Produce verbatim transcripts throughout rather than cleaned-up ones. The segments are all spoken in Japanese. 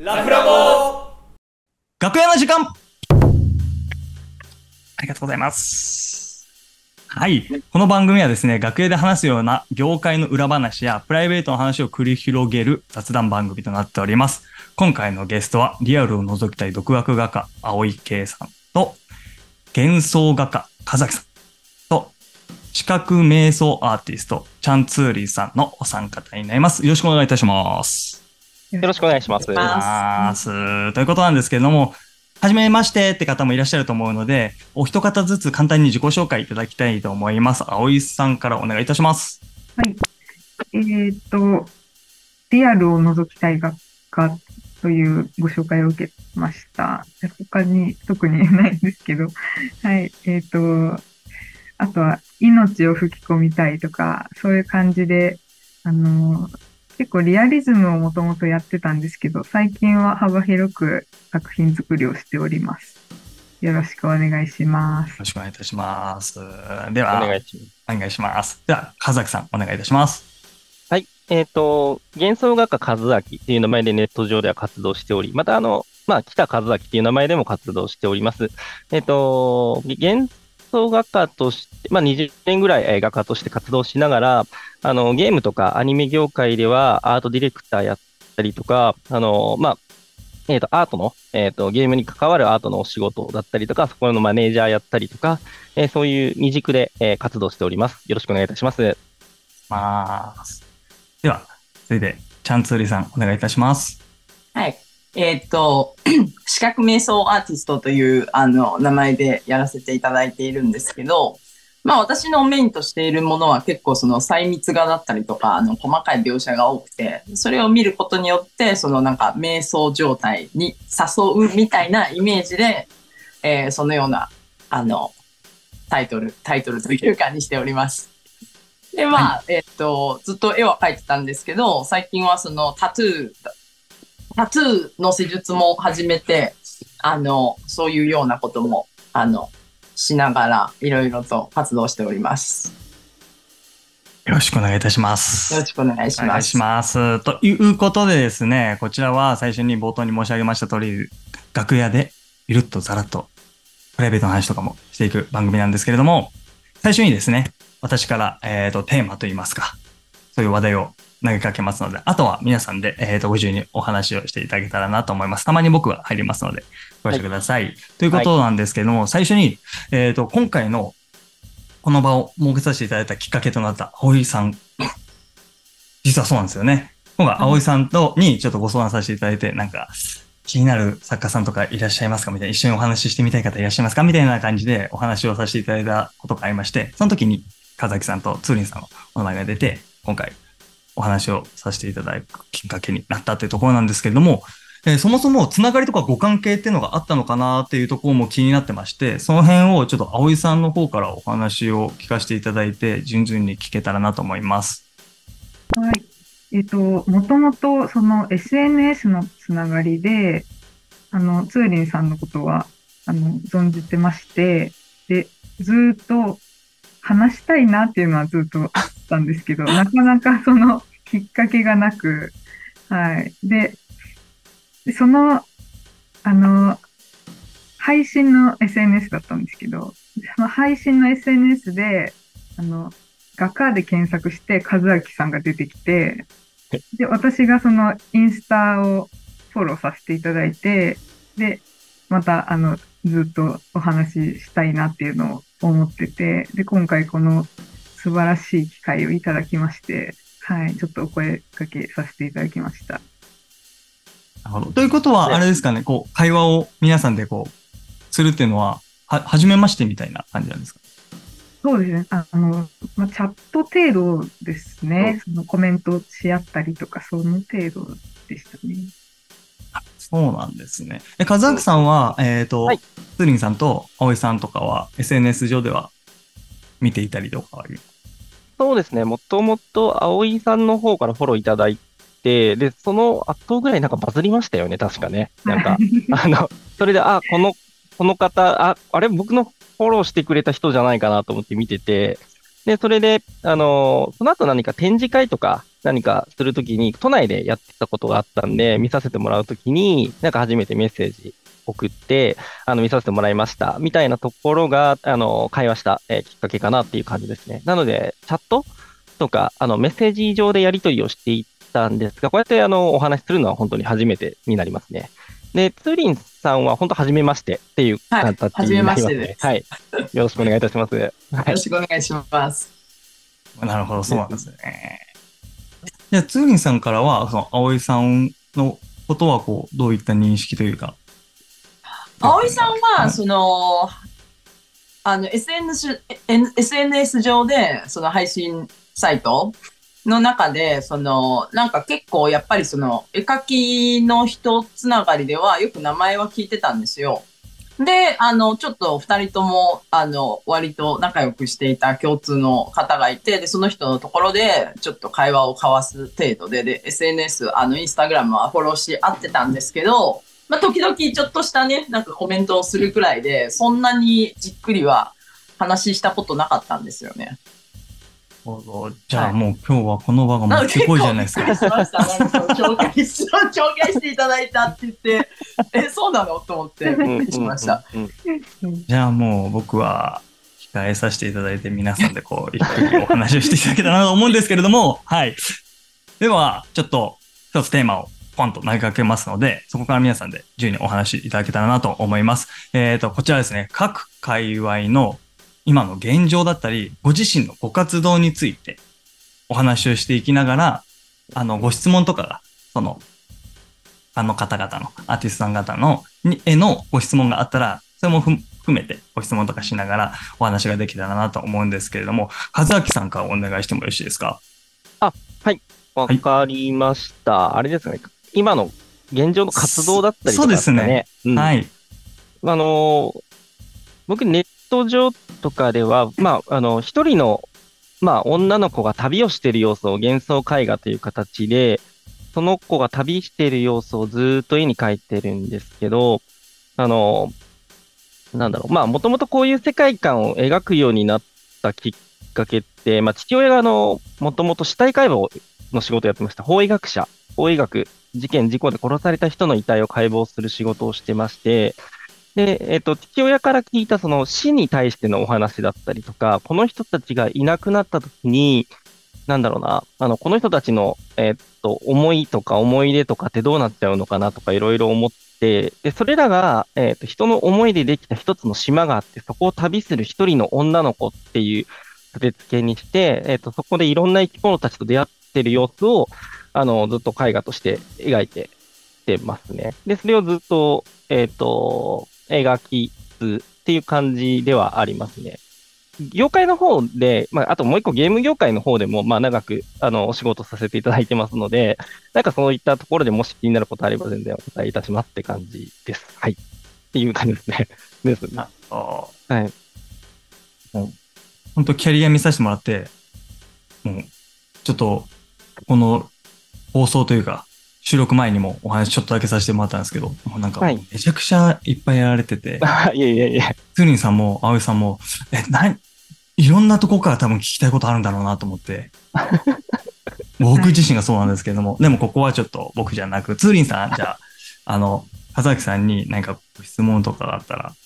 ラフラボ楽屋の時間、ありがとうございます。はい。この番組はですね、楽屋で話すような業界の裏話やプライベートの話を繰り広げる雑談番組となっております。今回のゲストは、リアルを覗きたい独学画家、青井圭さんと、幻想画家、和崎さんと、視覚瞑想アーティスト、チャンツーリーさんのお三方になります。よろしくお願いいたします。 よろしくお願いします。 ますということなんですけれども、はじめましてって方もいらっしゃると思うので、お一方ずつ簡単に自己紹介いただきたいと思います。葵さんからお願いいたします。 はい。えーっと、リアルを覗きたい学科というご紹介を受けました。他に特にないんですけど、はい。えーっと、あとは、命を吹き込みたいとか、そういう感じで、あの、結構リアリズムをもともとやってたんですけど、最近は幅広く作品作りをしております。よろしくお願いします。よろしくお願いいたします。では、 お願いします。 お願いします。では、和崎さん、お願いいたします。 はい。えっと、幻想画家和明っていう名前でネット上では活動しており、またあの、まあ、北和明っていう名前でも活動しております。えっと、幻想画家として、まあ、にじゅうねんぐらい画家として活動しながら、あの、ゲームとかアニメ業界ではアートディレクターやったりとか、あの、まあ、えっと、アートの、えっと、ゲームに関わるアートのお仕事だったりとか、そこのマネージャーやったりとか、えーそういう二軸で、えー活動しております。よろしくお願いいたします。 ます。では、続いて、チャンツーリーさん、お願いいたします。 はい。えーっと、視覚瞑想アーティストというあの名前でやらせていただいているんですけど、まあ私のメインとしているものは結構その細密画だったりとか、あの細かい描写が多くて、それを見ることによって、そのなんか瞑想状態に誘うみたいなイメージで、えーそのような、あの、タイトル、タイトルというかにしております。で、まあ、はい、えっと、ずっと絵は描いてたんですけど、最近はそのタトゥー、タトゥーの施術も始めて、あの、そういうようなことも、あの、しながら、いろいろと活動しております。 よろしくお願いいたします。 よろしくお願いします。 お願いします。ということでですね、こちらは最初に冒頭に申し上げました通り、楽屋でゆるっとざらっとプライベートの話とかもしていく番組なんですけれども、最初にですね、私から、えーと、テーマといいますか、そういう話題を投げかけますので、あとは皆さんで、えーと、ご自由にお話をしていただけたらなと思います。たまに僕は入りますので、ご了承ください。はい、ということなんですけれども、はい、最初に、えーと、今回のこの場を設けさせていただいたきっかけとなった葵さん、実はそうなんですよね。今回葵さんとにちょっとご相談させていただいて、なんか、気になる作家さんとかいらっしゃいますかみたいな、一緒にお話ししてみたい方いらっしゃいますかみたいな感じでお話をさせていただいたことがありまして、その時に和崎さんとツーリンさんのお名前が出て、今回お話をさせていただくきっかけになったというところなんですけれども、えー、そもそもつながりとかご関係っていうのがあったのかなっていうところも気になってまして、その辺をちょっと葵さんの方からお話を聞かせていただいて、順々に聞けたらなと思います。 はい。えっと、もともとその エスエヌエス のつながりで、あの、ツーリンさんのことは、あの、存じてまして、で、ずっと話したいなっていうのはずっとあったんですけど、なかなかそのきっかけがなく、はい。で、その、あの、配信の エスエヌエス だったんですけど、その配信の エスエヌエス で、あの、画家で検索して、和明さんが出てきて、で、私がそのインスタをフォローさせていただいて、で、また、あの、ずっとお話ししたいなっていうのを思ってて、で、今回この素晴らしい機会をいただきまして、はい、ちょっとお声かけさせていただきました。 なるほど。ということは、あれですかね、こう、会話を皆さんでこう、するっていうのは、は、初めましてみたいな感じなんですか？ そうですね。あの、まあ、チャット程度ですね。そのコメントし合ったりとか、その程度でしたね。 そうなんですね。え、和明さんは、えっと、はい、ツーリンさんと葵さんとかは エスエヌエス 上では見ていたりとか？ そうですね。もともと葵さんの方からフォローいただいて、で、その後ぐらいなんかバズりましたよね、確かね。なんか、あの、それで、あ、この、この方、あ、あれ、僕のフォローしてくれた人じゃないかなと思って見てて、で、それで、あの、その後何か展示会とか、 何かするときに、都内でやってたことがあったんで、見させてもらうときに、なんか初めてメッセージ送って、あの、見させてもらいました、みたいなところが、あの、会話した、えーきっかけかなっていう感じですね。なので、チャットとか、あの、メッセージ上でやり取りをしていったんですが、こうやってあの、お話しするのは本当に初めてになりますね。で、ツーリンさんは本当初めましてっていうはい。 形はじめになりますね。 ましてです。 はい。よろしくお願いいたします。はよろい。 しくお願いします。 なるほど、そうなんですね。じゃあ、ツーリンさんからは、その、葵さんのことは、こう、どういった認識というか。 葵さんは、 はいその、あの、エスエヌエス、エスエヌエス 上で、その配信サイトの中で、その、なんか結構やっぱりその、絵描きの人つながりではよく名前は聞いてたんですよ。で、あの、ちょっと二人とも、あの、割と仲良くしていた共通の方がいて、で、その人のところで、ちょっと会話を交わす程度で、で、エスエヌエス、あの、インスタグラムはフォローし合ってたんですけど、まあ、時々ちょっとしたね、なんかコメントをするくらいで、そんなにじっくりは話したことなかったんですよね。 じゃあ、 はいもう今日はこの場がもってこいじゃないですか。 びっくりしました。なんか紹介し、紹介していただいたって言って、え、そうなのと思ってびっくりしました。 うんうんうんうんじゃあもう僕は控えさせていただいて皆さんでこう、ゆっくりお話をしていただけたらなと思うんですけれども、はい。では、ちょっと一つテーマをポンと投げかけますので、そこから皆さんで自由にお話しいただけたらなと思います。えっと、こちらですね、各界隈の今の現状だったり、ご自身のご活動についてお話をしていきながら、あの、ご質問とかが、その、あの方々の、アーティストさん方の、に、へのご質問があったら、それもふ含めてご質問とかしながらお話ができたらなと思うんですけれども、和明さんからお願いしてもよろしいですか？ あ、はい。わかりました。あれですね。今の現状の活動だったりとかですかね。 そうですね。 うんはい。 あのー僕、ネット上とかでは、まあ、あの、一人の、まあ、女の子が旅をしている様子を幻想絵画という形で、その子が旅している様子をずーっと絵に描いてるんですけど、あの、なんだろう、まあ、もともとこういう世界観を描くようになったきっかけって、まあ、父親があの、もともと死体解剖の仕事をやってました。法医学者、法医学、事件、事故で殺された人の遺体を解剖する仕事をしてまして、で、えっと、父親から聞いたその死に対してのお話だったりとか、この人たちがいなくなった時に、なんだろうな、あの、この人たちの、えっと、思いとか思い出とかってどうなっちゃうのかなとかいろいろ思って、で、それらが、えっと、人の思いでできた一つの島があって、そこを旅する一人の女の子っていう立て付けにして、えっと、そこでいろんな生き物たちと出会ってる様子を、あの、ずっと絵画として描いてきてますね。で、それをずっと、えっと、描きつつっていう感じではありますね。業界の方で、まあ、あともう一個ゲーム業界の方でも、まあ、長く、あの、お仕事させていただいてますので、なんかそういったところでもし気になることあれば全然お答えいたしますって感じです。はい。っていう感じですね。ですね。 あはい。 本当キャリア見させてもらって、もう、ちょっと、この放送というか、収録前にもお話ちょっとだけさせてもらったんですけど、もうなんか、 はいめちゃくちゃいっぱいやられてて、 いえいえいえ。 ツーリンさんも、葵さんも、え、な、いろんなとこから多分聞きたいことあるんだろうなと思って、僕自身がそうなんですけども、でもここはちょっと僕じゃなく、ツーリンさん、じゃあ、あの、和明さんに何かご質問とかがあったら、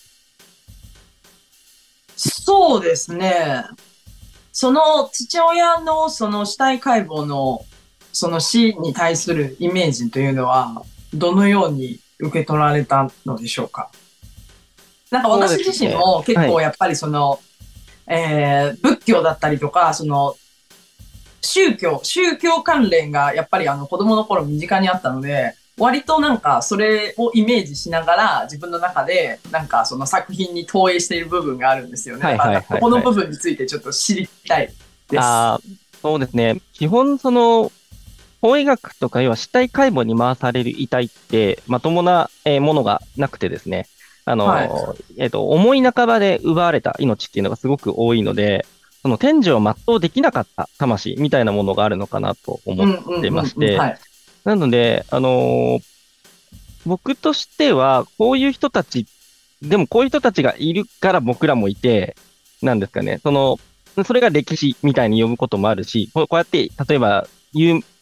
そうですね。その父親のその死体解剖のその死に対するイメージというのはどのように受け取られたのでしょうか。なんか私自身も結構やっぱりその、えー、仏教だったりとか、その宗教、宗教関連がやっぱりあの子供の頃身近にあったので、割となんかそれをイメージしながら自分の中でなんかその作品に投影している部分があるんですよね。 はいはいはいはい、 ここの部分についてちょっと知りたいです。 あそうですね。基本その、法医学とか要は死体解剖に回される遺体ってまともなものがなくてですね。あの、はい、えっと、思い半ばで奪われた命っていうのがすごく多いので、その天寿を全うできなかった魂みたいなものがあるのかなと思ってまして、なので、あのー、僕としては、こういう人たち、でもこういう人たちがいるから僕らもいて、なんですかね、その、それが歴史みたいに呼ぶこともあるし、こうやって、例えば有、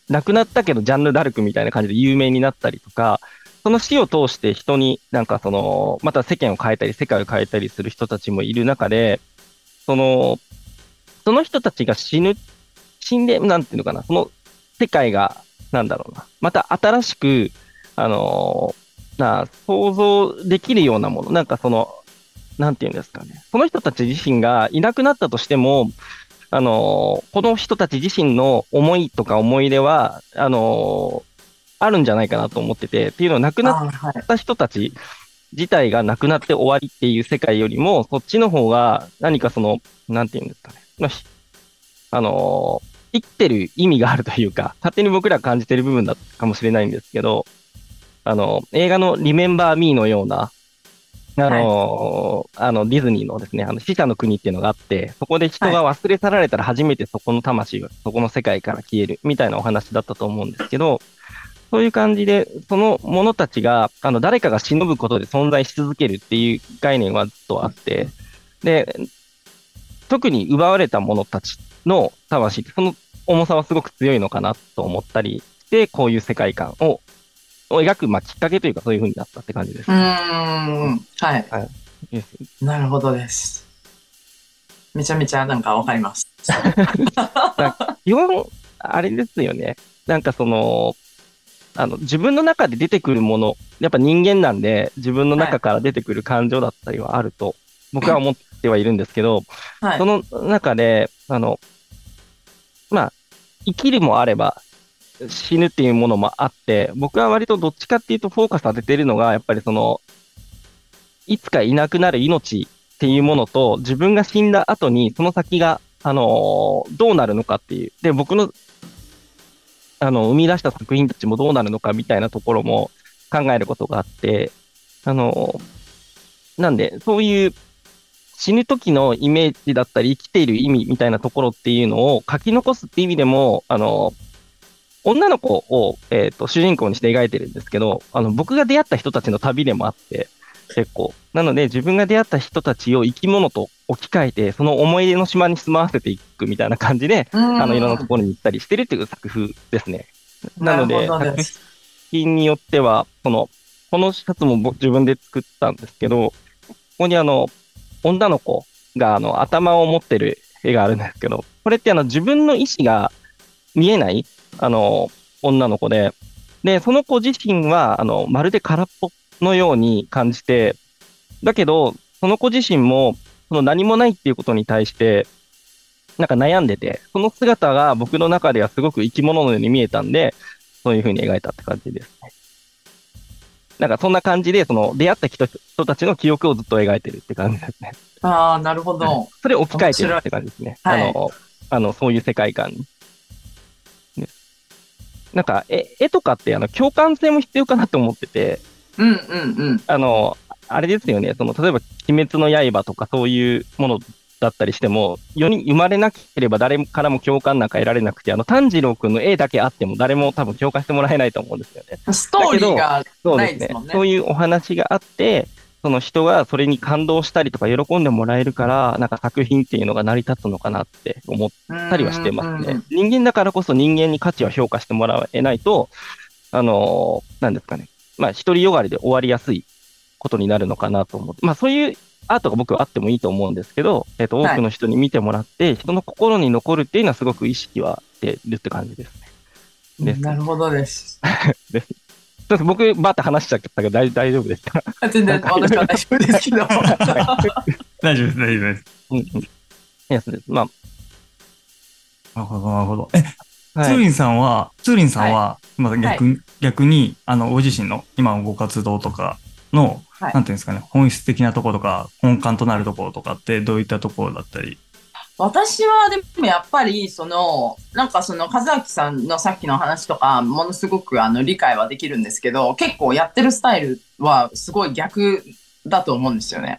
亡くなったけどジャンヌ・ダルクみたいな感じで有名になったりとか、その死を通して人になんかその、また世間を変えたり、世界を変えたりする人たちもいる中で、その、その人たちが死ぬ、死んで、なんていうのかな、その世界が、なんだろうな、また新しく、あのーな、想像できるようなもの、なんかその、なんていうんですかね、その人たち自身がいなくなったとしても、あのーこの人たち自身の思いとか思い出は、あのーあるんじゃないかなと思ってて、っていうのは亡くなっあーはい。 た人たち自体がなくなって終わりっていう世界よりも、そっちの方が何かその、なんていうんですかね。まあ、ひあのー生きてる意味があるというか、勝手に僕ら感じてる部分だったかもしれないんですけど、あの、映画のリメンバー・ミーのような、あのーあの、ディズニーのですね、あの、死者の国っていうのがあって、そこで人が忘れ去られたら初めてそこの魂が、そこの世界から消える、みたいなお話だったと思うんですけど、そういう感じで、その者たちが、あの、誰かが忍ぶことで存在し続けるっていう概念はずっとあって、で、特に奪われた者たちの魂って、その重さはすごく強いのかなと思ったりして、こういう世界観を、を描く、まあ、きっかけというか、そういう風になったって感じです。 うーん。はい。 はい。ですなるほどです。めちゃめちゃなんかわかります。 基本、あれですよね。なんかその、あの、自分の中で出てくるもの、やっぱ人間なんで、自分の中から出てくる感情だったりはあると、僕は思ってはいるんですけど、 はいそ。の中で、あの、まあ、生きるもあれば、死ぬっていうものもあって、僕は割とどっちかっていうとフォーカス当ててるのが、やっぱりその、いつかいなくなる命っていうものと、自分が死んだ後にその先が、あのーどうなるのかっていう。で、僕の、あの、生み出した作品たちもどうなるのかみたいなところも考えることがあって、あのーなんで、そういう死ぬ時のイメージだったり、生きている意味みたいなところっていうのを書き残すっていう意味でも、あのー女の子を、えっと、主人公にして描いてるんですけど、あの、僕が出会った人たちの旅でもあって、結構。なので、自分が出会った人たちを生き物と置き換えて、その思い出の島に住まわせていくみたいな感じで、ああの、いろんなところに行ったりしてるっていう作風ですね。ななるので、 ほど作です。 品によっては、その、このシャツも僕自分で作ったんですけど、ここにあの、女の子があの、頭を持ってる絵があるんですけど、これってあの、自分の意思が見えない、あの、女の子で、で、その子自身は、あの、まるで空っぽのように感じて、だけど、その子自身も、その何もないっていうことに対して、なんか悩んでて、その姿が僕の中ではすごく生き物のように見えたんで、そういう風に描いたって感じですね。なんかそんな感じで、その出会った人、人たちの記憶をずっと描いてるって感じですね。 ああ、なるほど。 それを置き換えてるって感じですね。 面白いあの、あの、そういう世界観に。ねなんか、え、絵とかってあの共感性も必要かなと思ってて、 うんうんうん。 あの、あれですよね、その、例えば、鬼滅の刃とかそういうものだったりしても、世に生まれなければ誰からも共感なんか得られなくて、あの、炭治郎くんの絵だけあっても誰も多分共感してもらえないと思うんですよね。 ストーリーがそうですねないですもん。ね。 そういうお話があって、その人がそれに感動したりとか喜んでもらえるから、なんか作品っていうのが成り立つのかなって思ったりはしてますね。人間だからこそ人間に価値は評価してもらえないと、あのーなんですかね。まあ、独りよがりで終わりやすいことになるのかなと思って。まあ、そういうアートが僕はあってもいいと思うんですけど、えっと、多くの人に見てもらって、人の心に残るっていうのはすごく意識はしてるって感じですね。ですなるほどです。 ですちょっと僕、バーって話しちゃったけど、大大丈夫ですか？ 全然私は大丈夫ですけど。 大丈夫です、大丈夫です。 うんうん。ですです。まなるほど、なるほど。え、 あ、はい。 ツーリンさんは、ツーリンさんは、まあ逆、逆に、あの、ご自身の今のご活動とかの、 はいなんていうんですかね、本質的なところとか、根幹となるところとかってどういったところだったり。 私はでもやっぱり、その、なんかその、和明さんのさっきの話とか、ものすごくあの、理解はできるんですけど、結構やってるスタイルはすごい逆だと思うんですよね。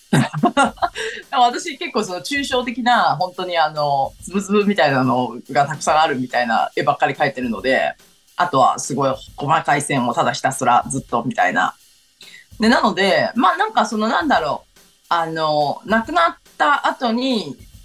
私結構その抽象的な、本当にあの、つぶつぶみたいなのがたくさんあるみたいな絵ばっかり描いてるので、あとはすごい細かい線をただひたすらずっとみたいな。で、なので、まあなんかそのなんだろう、あの、亡くなった後に、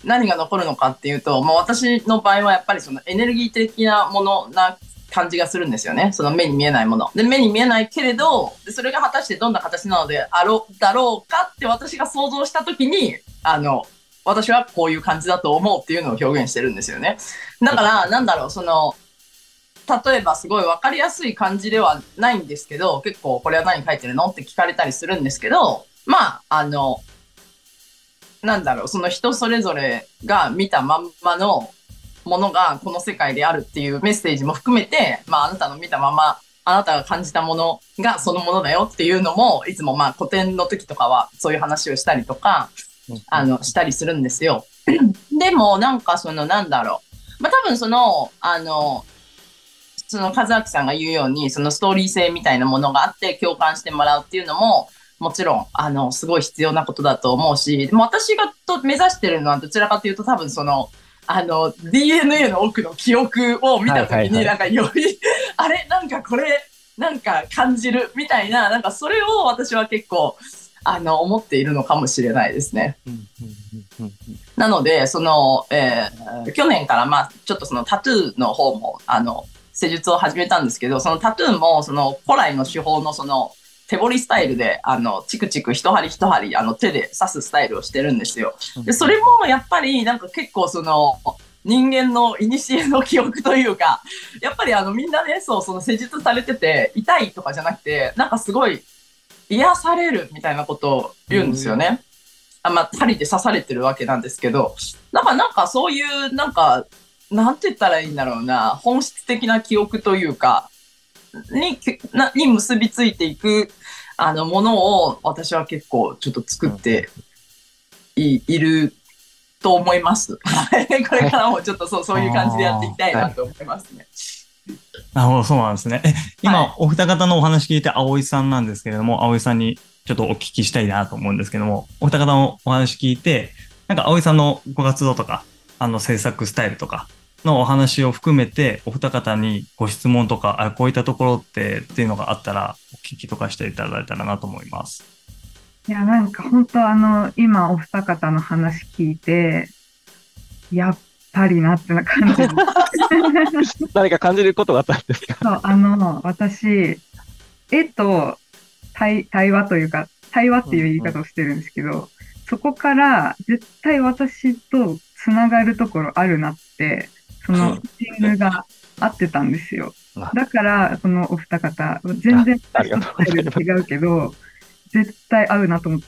何が残るのかっていうと、まあ、私の場合はやっぱりそのエネルギー的なものな感じがするんですよね。その目に見えないもの。で、目に見えないけれど、それが果たしてどんな形なのであろう、だろうかって私が想像したときに、あの、私はこういう感じだと思うっていうのを表現してるんですよね。だから、なんだろう、その、例えばすごい分かりやすい感じではないんですけど、結構これは何書いてるのって聞かれたりするんですけど、まあ、あの、なんだろう、その人それぞれが見たまんまのものがこの世界であるっていうメッセージも含めて、まあ、あなたの見たまま、あなたが感じたものがそのものだよっていうのも、いつもまあ古典の時とかはそういう話をしたりとか、あの、したりするんですよ。でも、なんかその、なんだろう。まあ、多分その、あの、その、和明さんが言うように、そのストーリー性みたいなものがあって共感してもらうっていうのも、もちろん、あの、すごい必要なことだと思うし、でも私がと目指してるのはどちらかというと多分その、あの、ディーエヌエー の奥の記憶を見たときに、なんかより、あれなんかこれ、なんか感じるみたいな、なんかそれを私は結構、あの、思っているのかもしれないですね。なので、その、えー、去年から、まあ、ちょっとそのタトゥーの方も、あの、施術を始めたんですけど、そのタトゥーも、その古来の手法のその、手彫りスタイルで、あの、チクチク一針一針、あの、手で刺すスタイルをしてるんですよ。で、それもやっぱり、なんか結構その、人間の古の記憶というか、やっぱりあの、みんなね、そう、その施術されてて、痛いとかじゃなくて、なんかすごい、癒されるみたいなことを言うんですよね。あまあ、針で刺されてるわけなんですけど、なんか、なんかそういう、なんか、なんて言ったらいいんだろうな、本質的な記憶というか、に、なに結びついていく、あの、ものを、私は結構ちょっと作ってい,、いると思います。これからもちょっとそう、そういう感じでやっていきたいなと思いますね。 なるほど、そうなんですね。え、今、はい、お二方のお話聞いて、葵さんなんですけれども、葵さんにちょっとお聞きしたいなと思うんですけども、お二方のお話聞いて、なんか葵さんのご活動とか、あの制作スタイルとかのお話を含めて、お二方にご質問とか、あこういったところってっていうのがあったら、お聞きとかしていただいたらなと思います。 いや、なんか本当あの、今お二方の話聞いて、やっぱりなってな感じで。 何か感じることがあったんですか？ そう、あの、私、絵と対、対話というか、対話っていう言い方をしてるんですけど、うんうん、そこから絶対私とつながるところあるなって、そのチームが合ってたんですよ。だから、このお二方、全然私とスタイル違うけど、絶対合うなと思って、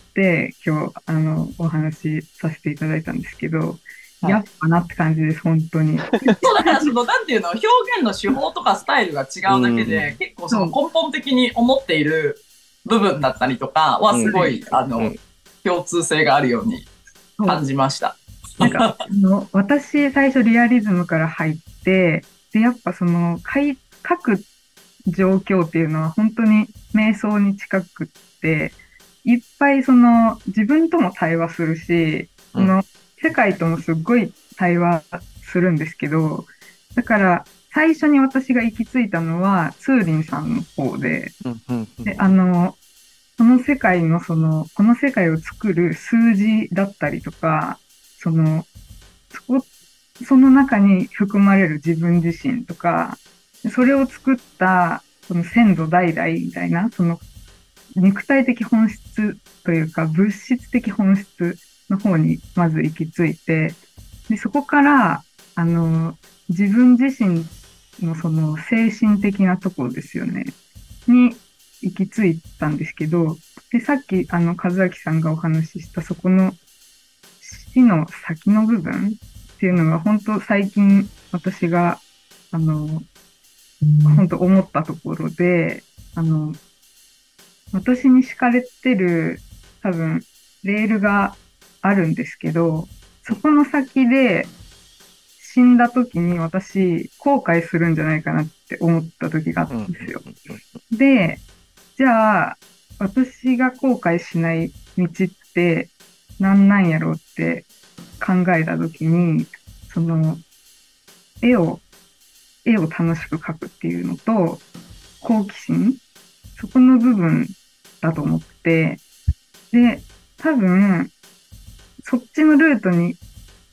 今日、あの、お話しさせていただいたんですけど、やっぱなって感じです、本当に。 そう、だからその、なんていうの、表現の手法とかスタイルが違うだけで、うん、結構その根本的に思っている部分だったりとかはすごい、うん、あの、うん、共通性があるように感じました。 なんか、あの、私、最初リアリズムから入って、で、やっぱその、書く状況っていうのは本当に瞑想に近くって、いっぱいその、自分とも対話するし、その、世界ともすっごい対話するんですけど、だから最初に私が行き着いたのはツーリンさんの方で、で、あの、この世界のその、この世界を作る数字だったりとか、その、そこ、その中に含まれる自分自身とか、それを作ったその先祖代々みたいな、その肉体的本質というか物質的本質の方にまず行き着いて、でそこからあの自分自身のその精神的なところですよねに行き着いたんですけど、でさっきあの和明さんがお話ししたそこの死の先の部分っていうのが本当最近私があの本当思ったところで、あの私に敷かれてる多分レールがあるんですけど、そこの先で死んだ時に私後悔するんじゃないかなって思った時があったんですよ。で、じゃあ私が後悔しない道って何なんやろうって考えた時に、その絵を絵を楽しく描くっていうのと好奇心、そこの部分だと思って、で、多分そっちのルートに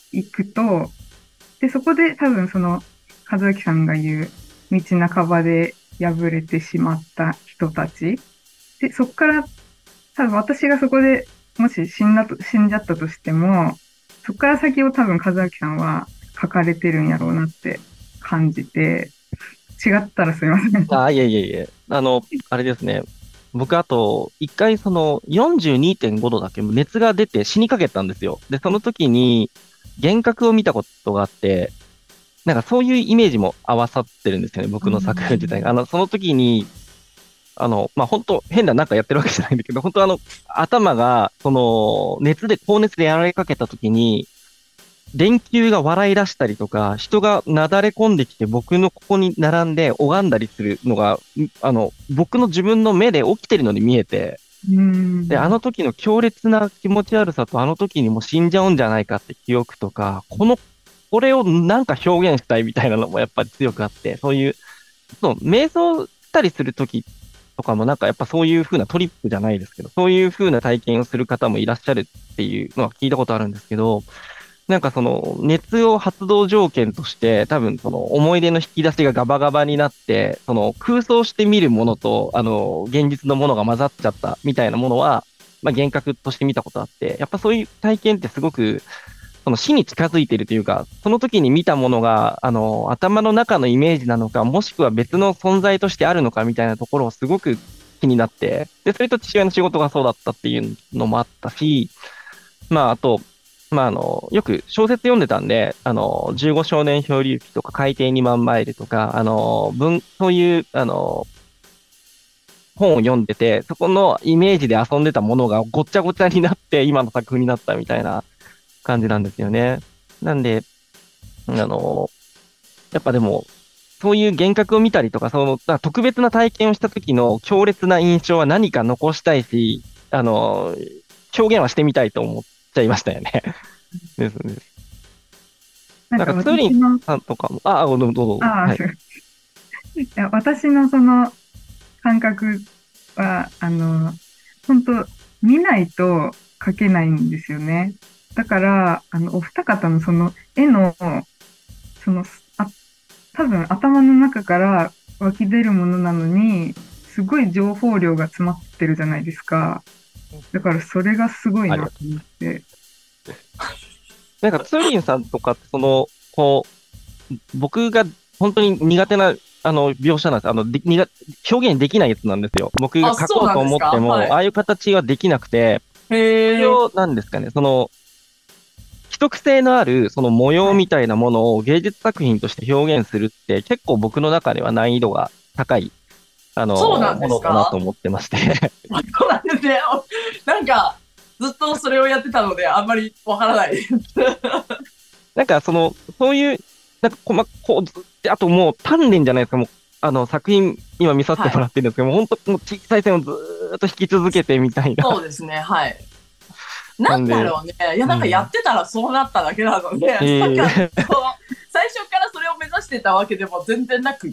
行くと、で、そこで多分その、和明さんが言う、道半ばで敗れてしまった人たち。で、そこから、多分私がそこでもし死んだと、死んじゃったとしても、そこから先を多分和明さんは書かれてるんやろうなって感じて、違ったらすいません。 あ、いえいえいえ。あの、あれですね。僕、あと、一回、その、よんじゅうにてんごどだけ熱が出て死にかけたんですよ。で、その時に、幻覚を見たことがあって、なんかそういうイメージも合わさってるんですよね、僕の作品自体が。あの、その時に、あの、まあ、本当変ななんかやってるわけじゃないんだけど、本当あの、頭が、その、熱で、高熱でやられかけた時に、電球が笑い出したりとか、人がなだれ込んできて僕のここに並んで拝んだりするのが、んあの、僕の自分の目で起きてるのに見えて、 うん。 で、あの時の強烈な気持ち悪さと、あの時にもう死んじゃうんじゃないかって記憶とか、この、これをなんか表現したいみたいなのもやっぱり強くあって、そういう、そう、瞑想したりする時とかもなんかやっぱそういう風なトリップじゃないですけど、そういう風な体験をする方もいらっしゃるっていうのは聞いたことあるんですけど、なんかその熱を発動条件として多分その思い出の引き出しがガバガバになって、その空想して見るものとあの現実のものが混ざっちゃったみたいなものは、まあ幻覚として見たことあって、やっぱそういう体験ってすごくその死に近づいているというか、その時に見たものがあの頭の中のイメージなのか、もしくは別の存在としてあるのかみたいなところをすごく気になって、で、それと父親の仕事がそうだったっていうのもあったし、まああと、まあ、あの、よく小説読んでたんで、あの、じゅうご少年漂流記とか海底にまんマイルとか、あの、文、そういう、あの、本を読んでて、そこのイメージで遊んでたものがごっちゃごちゃになって今の作風になったみたいな感じなんですよね。なんで、あの、やっぱでも、そういう幻覚を見たりとか、その、だから特別な体験をした時の強烈な印象は何か残したいし、あの、表現はしてみたいと思っちゃいましたよね。ですね。 なんかなんか、ツーリン私の、 さんとかも、あ、あ、どうぞどうぞ。 ああ、 はい。 すいや私のその感覚は、あの、本当見ないと描けないんですよね。だから、あの、お二方のその絵の、その、あ、多分頭の中から湧き出るものなのに、すごい情報量が詰まってるじゃないですか。だからそれがすごいなと思って。 なんか、ツーリンさんとかって、その、こう、僕が本当に苦手な、あの、描写なんです。あの、で、苦表現できないやつなんですよ。僕があ、 描そうなんこうと思っても、 ですか。はい。 ああいう形はできなくて、そへえ。 れを、なんですかね、その、規則性のある、その模様はい。 みたいなものを芸術作品として表現するって、結構僕の中では難易度が高い、あの、 そうなんでものだなとすか。 思ってまして。 あ、そうなんですね。なんか、ずっとそれをやってたので、あんまりわからないです。 なんか、その、そういう、なんか、こま、こう、ずあともう鍛錬じゃないですか、もう、あの、作品、今見させてはい。 もらってるんですけども、本当もう小さい線をずーっと引き続けてみたいな。 そうですね。はい。なんなんで、 だろうね。いや、なんかやうん。 ってたらそうなっただけなので、なんか、 ええその最初からそれを目指してたわけでも全然なくって、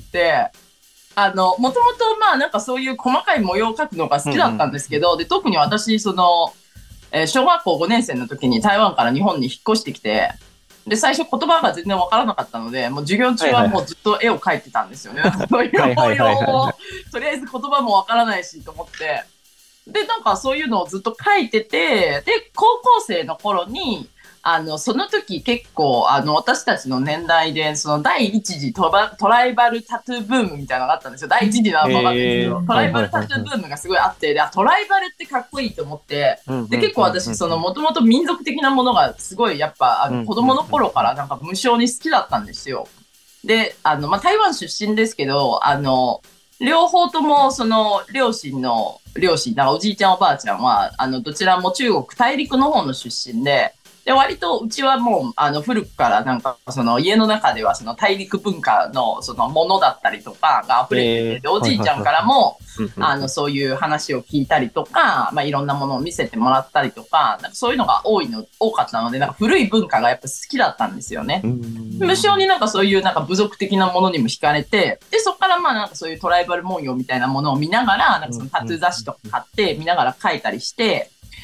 あの、もともとまあなんかそういう細かい模様を描くのが好うんうきだったんですけんど、で、特に私、その、えー小学校ごねん生の時に台湾から日本に引っ越してきて、で、最初言葉が全然わからなかったので、もう授業中はいはいはい。 はもうずっと絵を描いてたんですよね。そういう模はいはいはいはいは様を、 い。 とりあえず言葉もわからないしと思って、で、なんかそういうのをずっと書いてて、で、高校生の頃に、あの、その時結構、あの、私たちの年代で、その第一次トラトライバルタトゥーブームみたいなのがあったんですよ。第一次なのかわかんないですけど、トええはいライバはいはいはい。 ルタトゥーブームがすごいあって、で、あ、トライバルってかっこいいと思って、で、 うんうん結構私、 うんうんその、もともと民族的なものがすごい、やっぱ、あの、 うん子供のうんうん頃からなんか無性に好きだったんですよ。で、あの、まあ、台湾出身ですけど、あの、両方とも、その、両親の、両親、なんかおじいちゃんおばあちゃんは、あの、どちらも中国大陸の方の出身で、で、割とうちはもう、あの、古くからなんか、その家の中ではその大陸文化のそのものだったりとかが溢れてて、 ええで、おはいじいちゃんはいはいはい。 からも、 うんうんあの、そういう話を聞いたりとか、まあ、いろんなものを見せてもらったりとか、なんかそういうのが多いの、多かったので、なんか古い文化がやっぱ好きだったんですよね。 うん。う無性にーん。 なんかそういうなんか部族的なものにも惹かれて、で、そこからまあなんかそういうトライバル文様みたいなものを見ながら、なんかうんそのタうんトゥー雑誌とか買って見ながら描いたりして、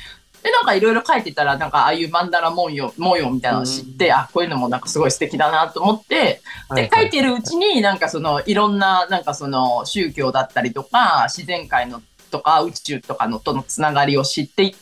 で、なんかいろいろ書いてたら、なんかああいうマンダラ文様、模様みたいなのを知って、あ、こういうのもなんかすごい素敵だなと思って、で、書いてるうちになんかそのいろんな、なんかその宗教だったりとか、自然界のとか宇宙とかのとのつながりを知っていって、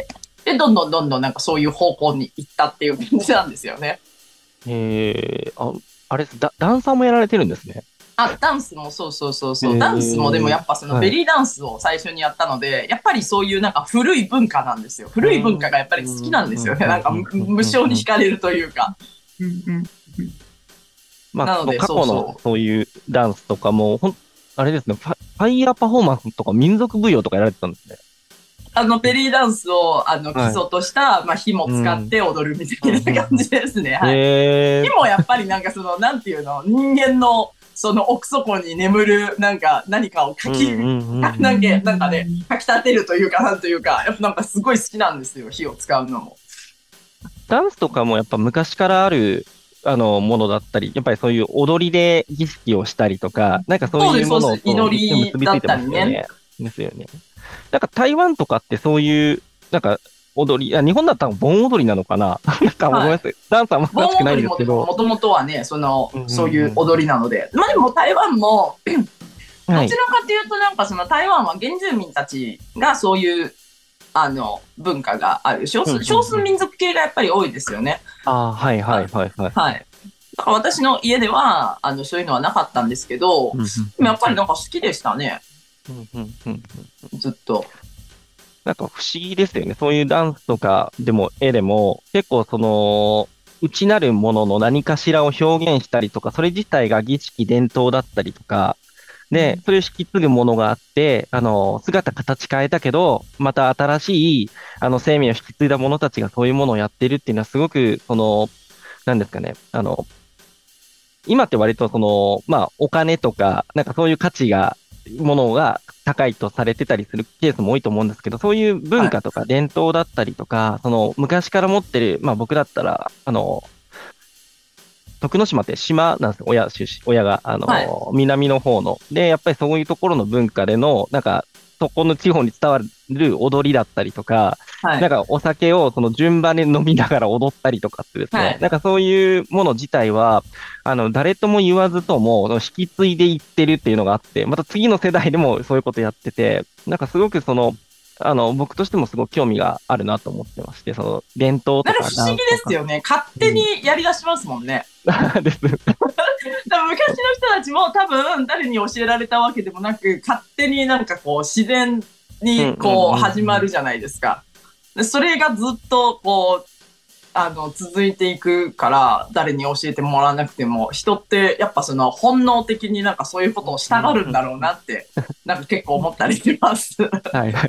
で、どんどんどんどんなんかそういう方向に行ったっていう感じなんですよね。 えー、あ、あれです、ダ、ダンサーもやられてるんですね。 あ、ダンスもそうそうそうえそう。ダンスもでもやっぱそのはい。 ベリーダンスを最初にやったので、やっぱりそういうなんか古い文化なんですよ。古い文化がやっぱり好きなんですよね。なんか無無性に惹かれるというか。 うんうん。 まあ、 なので、 過去のそうそそういうダンスとかも、ほん、あれですね、ファ、ファイヤーパフォーマンスとか民族舞踊とかやられてたんですね。 う。あの、ベリーダンスをあの基はい。 礎とした、まあ、火もうん。 使って踊るみたうんいな感じですね。はい。 えー、 火もやっぱりなんかその、なんていうの、人間のその奥底に眠るなんか何かをかうんき、 うんうんうん。 なんか、なんかね、かき立てるというか、なんというか、やっぱなんかすごい好きなんですよ、火を使うのも。 ダンスとかもやっぱ昔からある、あの、ものだったり、やっぱりそういう踊りで儀式をしたりとか、なんかそうそうです、 いうものそうです。祈とめっちゃ結りだっびついてたりね。 ますよね。ですよね。なんか台湾とかってそういう、なんか踊り、あ、日本だったら盆踊りなのかな。なんかごめんはい。 なさい。ダンスはあんま詳しくないん盆踊りですけど。 もでももともとはね、その、 うんうそういうんうん踊りなので。まあでも台湾も、 うん。はい。 どちらかというとなんかその台湾は原住民たちがそういう、あの、文化がある。少うんう数、少んうん。 数民族系がやっぱり多いですよね。 ああ、はいはいあ、 はいはい。 はい。だから私の家では、あの、そういうのはなかったんですけど、 うんうんでもやっぱりうんなんか好きでしたね。 うんうんうん。 ずっと。 なんか不思議ですよね。そういうダンスとかでも絵でも、結構その、内なるものの何かしらを表現したりとか、それ自体が儀式伝統だったりとか、で、それを引き継ぐものがあって、あの、姿形変えたけど、また新しい、あの、生命を引き継いだ者たちがそういうものをやってるっていうのはすごく、その、なんですかね、あの、今って割とその、まあ、お金とか、なんかそういう価値が、ものが高いとされてたりするケースも多いと思うんですけど、そういう文はい。 化とか伝統だったりとか、その昔から持ってる、まあ僕だったら、あの、徳之島って島なんですよ、親、出身、親が、あはい。 の、南の方の。で、やっぱりそういうところの文化での、なんか、そこの地方に伝わる踊りだったりとか、 はい。 なんかお酒をその順番で飲みながら踊ったりとかってですね、 はい。 なんかそういうもの自体は、あの、誰とも言わずとも、その引き継いでいってるっていうのがあって、また次の世代でもそういうことやってて、なんかすごくその、あの、僕としてもすごく興味があるなと思ってまして、その、伝統とかなんか不思議ダンスとか。 ですよね。勝手うん。 にやり出しますもんね。 です。 多分昔の人たちも多分誰に教えられたわけでもなく、勝手になんかこう自然にうんうんこう始うんうん。 まるじゃないですか。でそれがずっとこう、あの、続いていくから、誰に教えてもらわなくても、人ってやっぱその本能的になんかそういうことをしたがるんだろうなって、なんか結構思ったりします。 はいはい。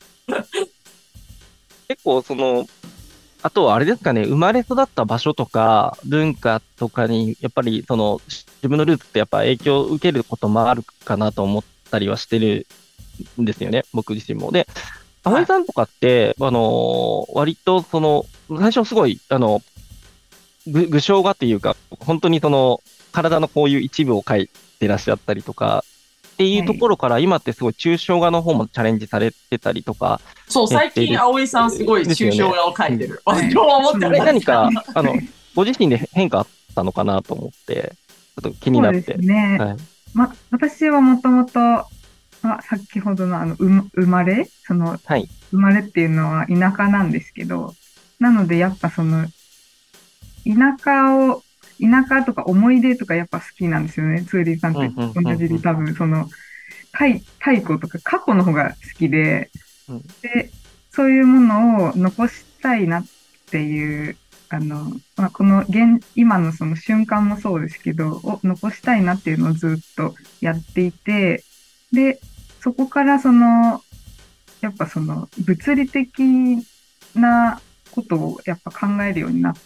結構その、あとはあれですかね、生まれ育った場所とか文化とかに、やっぱりその自分のルーツってやっぱ影響を受けることもあるかなと思ったりはしてるんですよね、僕自身も。で、 はい。 葵さんとかって、あのー割とその、最初すごい、あの、ぐ具象画っていうか、本当にその、体のこういう一部を描いてらっしゃったりとか、っていうはい。 ところから、今ってすごい抽象画の方もチャレンジされてたりとか、 そう、最近、 やっている、 葵さんすごいですよね。 抽象画を描うん。 いてる。 はい。 私も思っておりこれそうですますが。 何か、 ね。 あの、ご自身で変化あったのかなと思って、ちょっと気にそうですなって。 ね。 はい。 ま、私はもともと、ま、先ほどのあの、うま生まれその、 はい。 生まれっていうのは田舎なんですけど、なのでやっぱその、田舎を、田舎とか思い出とかやっぱ好きなんですよね。ツーリーさんとうん、うん、うん、 同じで多分その、太太古とか過去の方が好きで、 うん。 で、そういうものを残したいなっていう、あの、まあ、この現、今のその瞬間もそうですけど、を残したいなっていうのをずっとやっていて、で、そこからその、やっぱその物理的なことをやっぱ考えるようになって、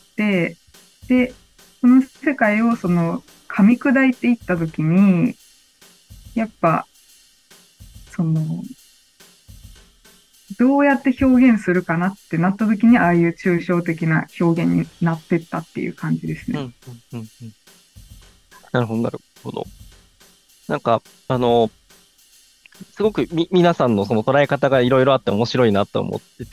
で、この世界をその噛み砕いていったときに、やっぱそのどうやって表現するかなってなった時に、ああいう抽象的な表現になってったっていう感じですね。 うん、うん、うん。うん。なるほど、なるほど。なんか、あの、すごくみ、皆さんのその捉え方がいろいろあって面白いなと思ってて、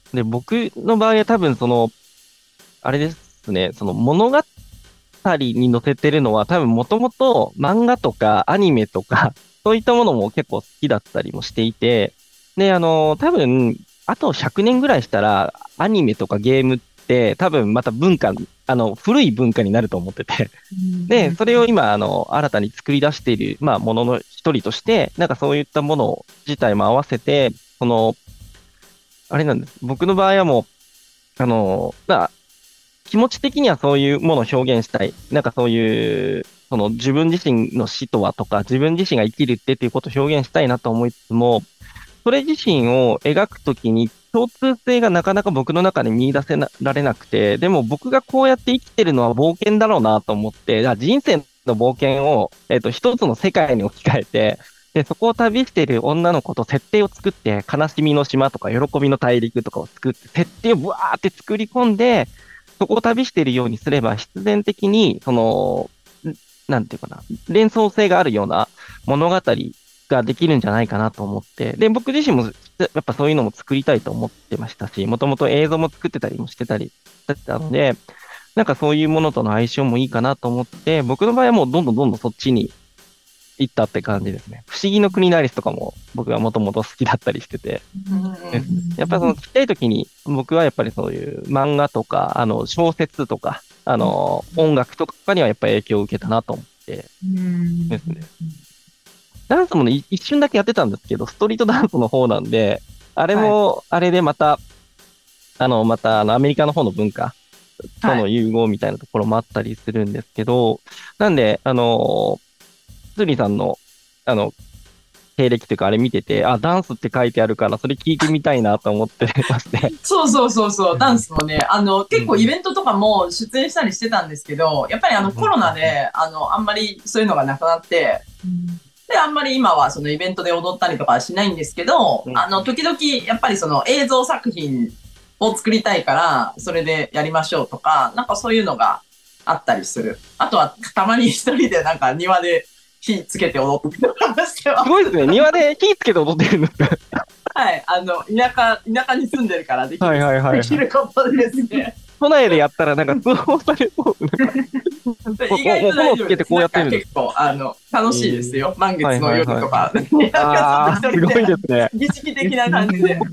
で、僕の場合は多分その、あれですね、その物語に載せてるのは多分もともと漫画とかアニメとか、そういったものも結構好きだったりもしていて、で、あの、多分、あとひゃくねんぐらいしたら、アニメとかゲームって多分また文化、あの、古い文化になると思ってて、で、それを今、あの、新たに作り出している、まあ、ものの一人として、なんかそういったもの自体も合わせて、その、あれなんです。僕の場合はもう、あの、まあ、気持ち的にはそういうものを表現したい。なんかそういう、その自分自身の死とはとか、自分自身が生きるってっていうことを表現したいなと思いつつも、それ自身を描くときに共通性がなかなか僕の中で見出せられなくて、でも僕がこうやって生きてるのは冒険だろうなと思って、じゃあ人生の冒険を、えっと、一つの世界に置き換えて、で、そこを旅している女の子と設定を作って、悲しみの島とか喜びの大陸とかを作って、設定をブワーって作り込んで、そこを旅しているようにすれば、必然的に、その、んなんていうかな、連想性があるような物語ができるんじゃないかなと思って、で、僕自身もやっぱそういうのも作りたいと思ってましたし、もともと映像も作ってたりもしてたりだったので、なんかそういうものとの相性もいいかなと思って、僕の場合はもうどんどんどんどんそっちに行ったって感じですね。不思議の国のアリスとかも僕はもともと好きだったりしてて、やっぱりそのちっちゃい時に僕はやっぱりそういう漫画とか、あの小説とか、あの音楽とかにはやっぱり影響を受けたなと思ってですね。ダンスもね、一瞬だけやってたんですけど、ストリートダンスの方なんで、あれも、あれでまた、あの、また、あの、アメリカの方の文化との融合みたいなところもあったりするんですけど、なんで、あの、スーリーさんの、あの、経歴というかあれ見てて、あ、ダンスって書いてあるから、それ聞いてみたいなと思ってまして。 そうそうそうそう、ダンスもね、あの、結構イベントとかも出演したりしてたんですけど、やっぱりあのコロナで、あの、あんまりそういうのがなくなって、で、あんまり今はそのイベントで踊ったりとかはしないんですけど、 うんあの、時々やっぱりその映像作品を作りたいから、それでやりましょうとか、なんかそういうのがあったりする。あとはたまに一人でなんか庭で火つけて踊ってる話では。 すごいですね。庭で火つけて踊ってるんですか？ はい、あの、田舎、田舎に住んでるからできる、 はいはいはいはいできることですね。 都内でやったらなんか通報されそう。 意外と大丈夫です。 もう炎つけてこうやってるんです結構、あの、楽しいですよ。満月の夜とか。 ああ、すごいですね。 儀式的な感じで。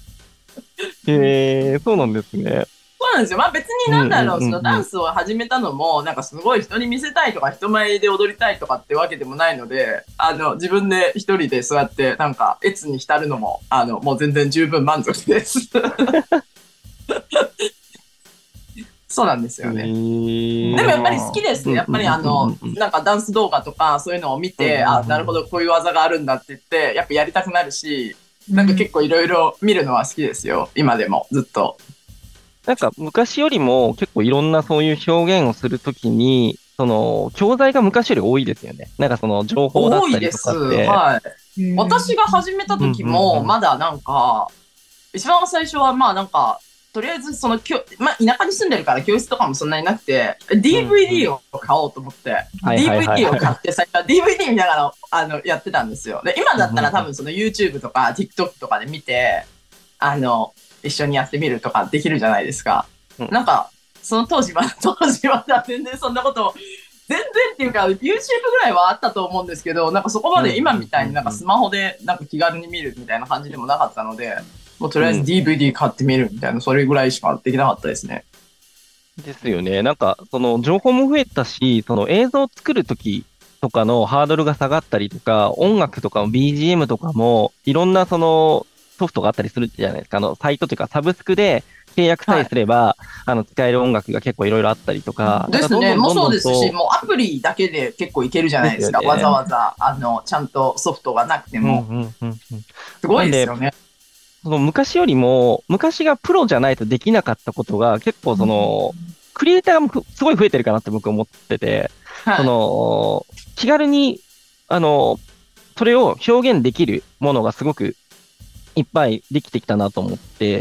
へえ、そうなんですね。 そうなんですよ。まあ別になんだろう、 うんうんうんうんそのダンスを始めたのも、なんかすごい人に見せたいとか、人前で踊りたいとかってわけでもないので、あの、自分で一人でそうやって、なんか、悦に浸るのも、あの、もう全然十分満足です。そうなんですよね。でもやっぱり好きですね。やっぱりあの、なんかダンス動画とかそういうのを見て、あ、なるほど、こういう技があるんだって言って、やっぱやりたくなるし、なんか結構いろいろ見るのは好きですよ。今でも、ずっと。 なんか昔よりも結構いろんなそういう表現をするときに、その教材が昔より多いですよね。なんかその情報だったりとかって。 多いです。はい。私が始めた時も、まだなんか、一番最初はまあなんか、とりあえずそのきょ、まあ、田舎に住んでるから教室とかもそんなになくて、ディーブイディー を買おうと思って、ディーブイディー を買って最初は ディーブイディー 見ながらあのやってたんですよ。で、今だったら多分その YouTube とか TikTok とかで見て、あの、一緒にやってみるとかできるじゃないですか。うん、なんか、その当時は、当時は全然そんなこと全然っていうか YouTube ぐらいはあったと思うんですけど、なんかそこまで今みたいになんかスマホでなんか気軽に見るみたいな感じでもなかったので、もうとりあえず ディーブイディー 買ってみるみたいな、それぐらいしかできなかったですね。 ですよね。なんか、その情報も増えたし、その映像を作るときとかのハードルが下がったりとか、音楽とかも ビージーエム とかも、いろんなそのソフトがあったりするじゃないですか。あの、サイトというかサブスクで契約さえすれば、はい、あの、使える音楽が結構いろいろあったりとか。 ですね。もうそうですし、もうアプリだけで結構いけるじゃないですか。すね、わざわざ、あの、ちゃんとソフトがなくても。うんうんうんうん、すごいですよね。 その昔よりも、昔がプロじゃないとできなかったことが結構その、クリエイターもすごい増えてるかなって僕思ってて、はい、その、気軽に、あの、それを表現できるものがすごくいっぱいできてきたなと思って、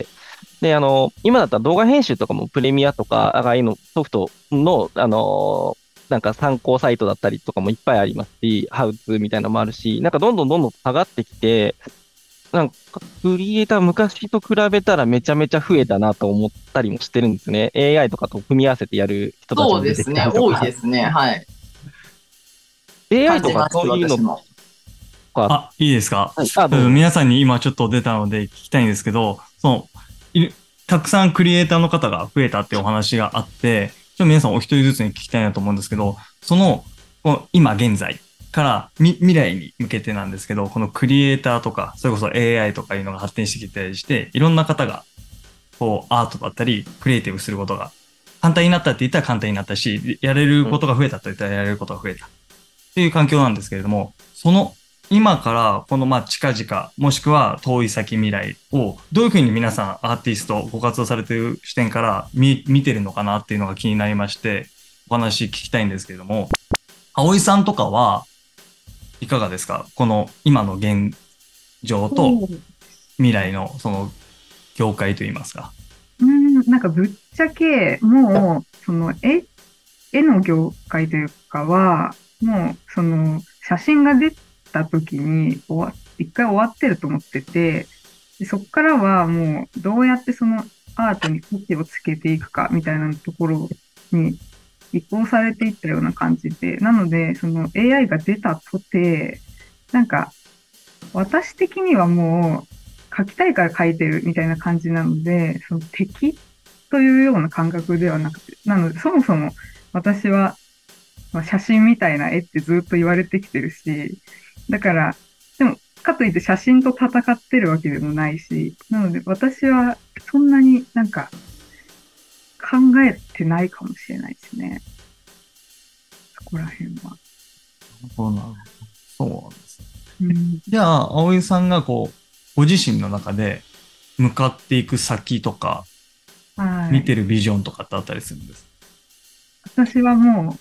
で、あの、今だったら動画編集とかもプレミアとか、ああいうのソフトの、あの、なんか参考サイトだったりとかもいっぱいありますし、ハウツーみたいなのもあるし、なんかどんどんどんどん下がってきて、 なんか、クリエイター昔と比べたらめちゃめちゃ増えたなと思ったりもしてるんですね。エーアイ とかと組み合わせてやる人たちも出てきたそうですね。多いりとか。 ですね。はい。 エーアイ とか感じます、 そういうの私も。 か、 あ、いいですか？ はい、あ、どうぞ。 皆さんに今ちょっと出たので聞きたいんですけど、その、いたくさんクリエイターの方が増えたってお話があって、ちょっと皆さんお一人ずつに聞きたいなと思うんですけど、その、この今現在からみ未来に向けてなんですけど、このクリエイターとか、それこそ エーアイ とかいうのが発展してきたりして、いろんな方が、こう、アートだったり、クリエイティブすることが、簡単になったって言ったら簡単になったし、やれることが増えたと言ったらやれることが増えた。っていう環境なんですけれども、その今からこのまあ近々もしくは遠い先未来をどういうふうに皆さんアーティストご活動されている視点から見見てるのかなっていうのが気になりましてお話聞きたいんですけれども、葵さんとかはいかがですか？この今の現状と未来のその業界といいますか。 うん、なんかぶっちゃけ、もう、その絵、絵の業界というかは、もう、その、写真が出た時に終わ、一回終わってると思ってて、でそっからはもう、どうやってそのアートに価値をつけていくか、みたいなところに移行されていったような感じで、なので、その エーアイ が出たとて、なんか、私的にはもう書きたいから書いてるみたいな感じなので、その敵というような感覚ではなくて、なのでそもそも私は、まあ、写真みたいな絵ってずっと言われてきてるし、だから、でも、かといって写真と戦ってるわけでもないし、なので私はそんなになんか考えてないかもしれないですね。そこら辺は。 そうなんそうなんですね。 うん、 じゃあ、葵さんがこう、ご自身の中で向かっていく先とか、 はい。 見てるビジョンとかってあったりするんですか？ 私はも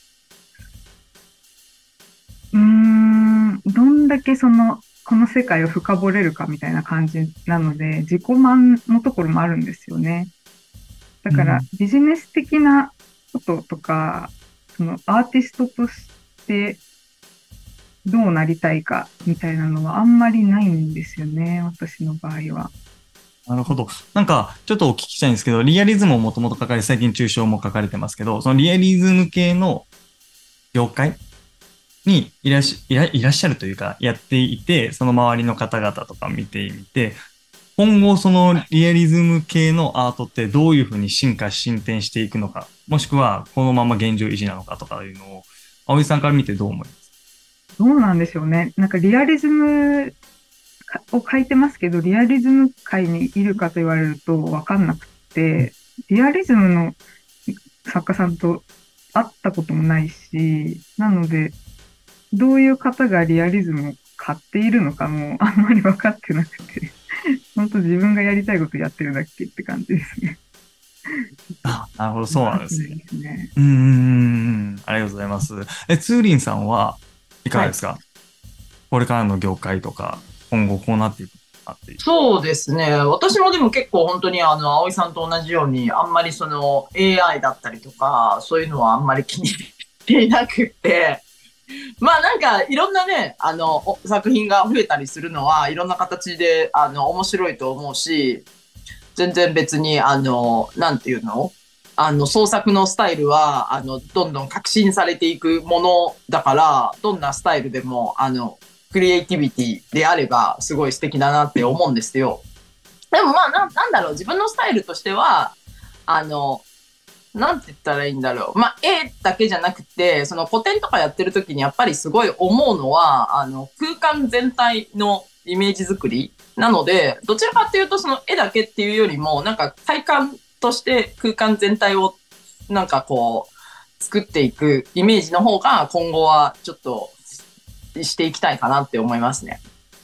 う、うーん、どんだけその、この世界を深掘れるかみたいな感じなので、自己満のところもあるんですよね。だから、 うん。 ビジネス的なこととか、そのアーティストとしてどうなりたいかみたいなのはあんまりないんですよね、私の場合は。 なるほど。なんか、ちょっとお聞きしたいんですけど、リアリズムをもともと書かれ、最近抽象も書かれてますけど、そのリアリズム系の業界にいらっしいらいらっしゃるというか、やっていて、その周りの方々とか見てみて、今後そのリアリズム系のアートってどういうふうに進化、進展していくのか、もしくはこのまま現状維持なのかとかいうのを、葵さんから見てどう思います？ どうなんでしょうね。なんかリアリズムを書いてますけど、リアリズム界にいるかと言われるとわかんなくて、リアリズムの作家さんと会ったこともないし、なので、どういう方がリアリズムを買っているのかもあんまり分かってなくて、本当自分がやりたいことやってるだけって感じですね。 あ、なるほど、そう分かってないなんですね。 ですね。 うーん、ありがとうございます。え、ツーリンさんはいかがはい。 ですか？これからの業界とか、今後こうなっていくかっていう。 そうですね。私もでも結構本当にあの、葵さんと同じように、あんまりその エーアイ だったりとか、そういうのはあんまり気にしていなくって、まあなんかいろんなね、あの、作品が増えたりするのは、いろんな形で、あの、面白いと思うし、全然別に、あの、なんていうのあの、創作のスタイルは、あの、どんどん革新されていくものだから、どんなスタイルでも、あの、クリエイティビティであれば、すごい素敵だなって思うんですよ。でもまあ、な、なんだろう、自分のスタイルとしては、あの、なんて言ったらいいんだろう。まあ、絵だけじゃなくて、その古典とかやってる時にやっぱりすごい思うのは、あの、空間全体のイメージ作りなので、どちらかっていうとその絵だけっていうよりも、なんか体感として空間全体をなんかこう、作っていくイメージの方が今後はちょっとしていきたいかなって思いますね。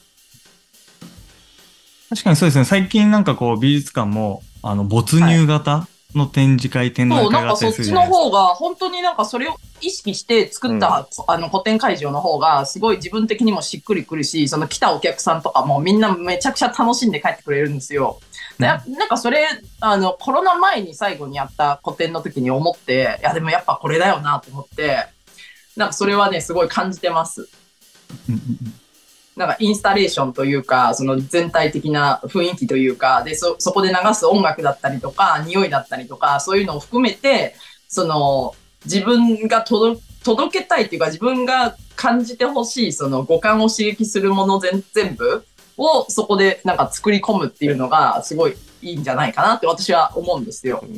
確かにそうですね。最近なんかこう美術館も、あの、没はい。 入型の展示会、展覧そう、なん会があったりすかそっちるじゃないですか。 の方が、本当になんかそれを意識して作うん。 ったあの古典会場の方が、すごい自分的にもしっくりくるし、その来たお客さんとかもみんなめちゃくちゃ楽しんで帰ってくれるんですよ。で、 うん。 なんかそれ、あの、コロナ前に最後にやった個展の時に思って、いやでもやっぱこれだよなと思って、なんかそれはね、すごい感じてます。 うんうんうん。 なんかインスタレーションというか、その全体的な雰囲気というか、で、そ、そこで流す音楽だったりとか、匂いだったりとか、そういうのを含めて、その、自分が届、届けたいっていうか、自分が感じてほしい、その五感を刺激するもの全、全部をそこでなんか作り込むっていうのが、すごいいいんじゃないかなって私は思うんですよ。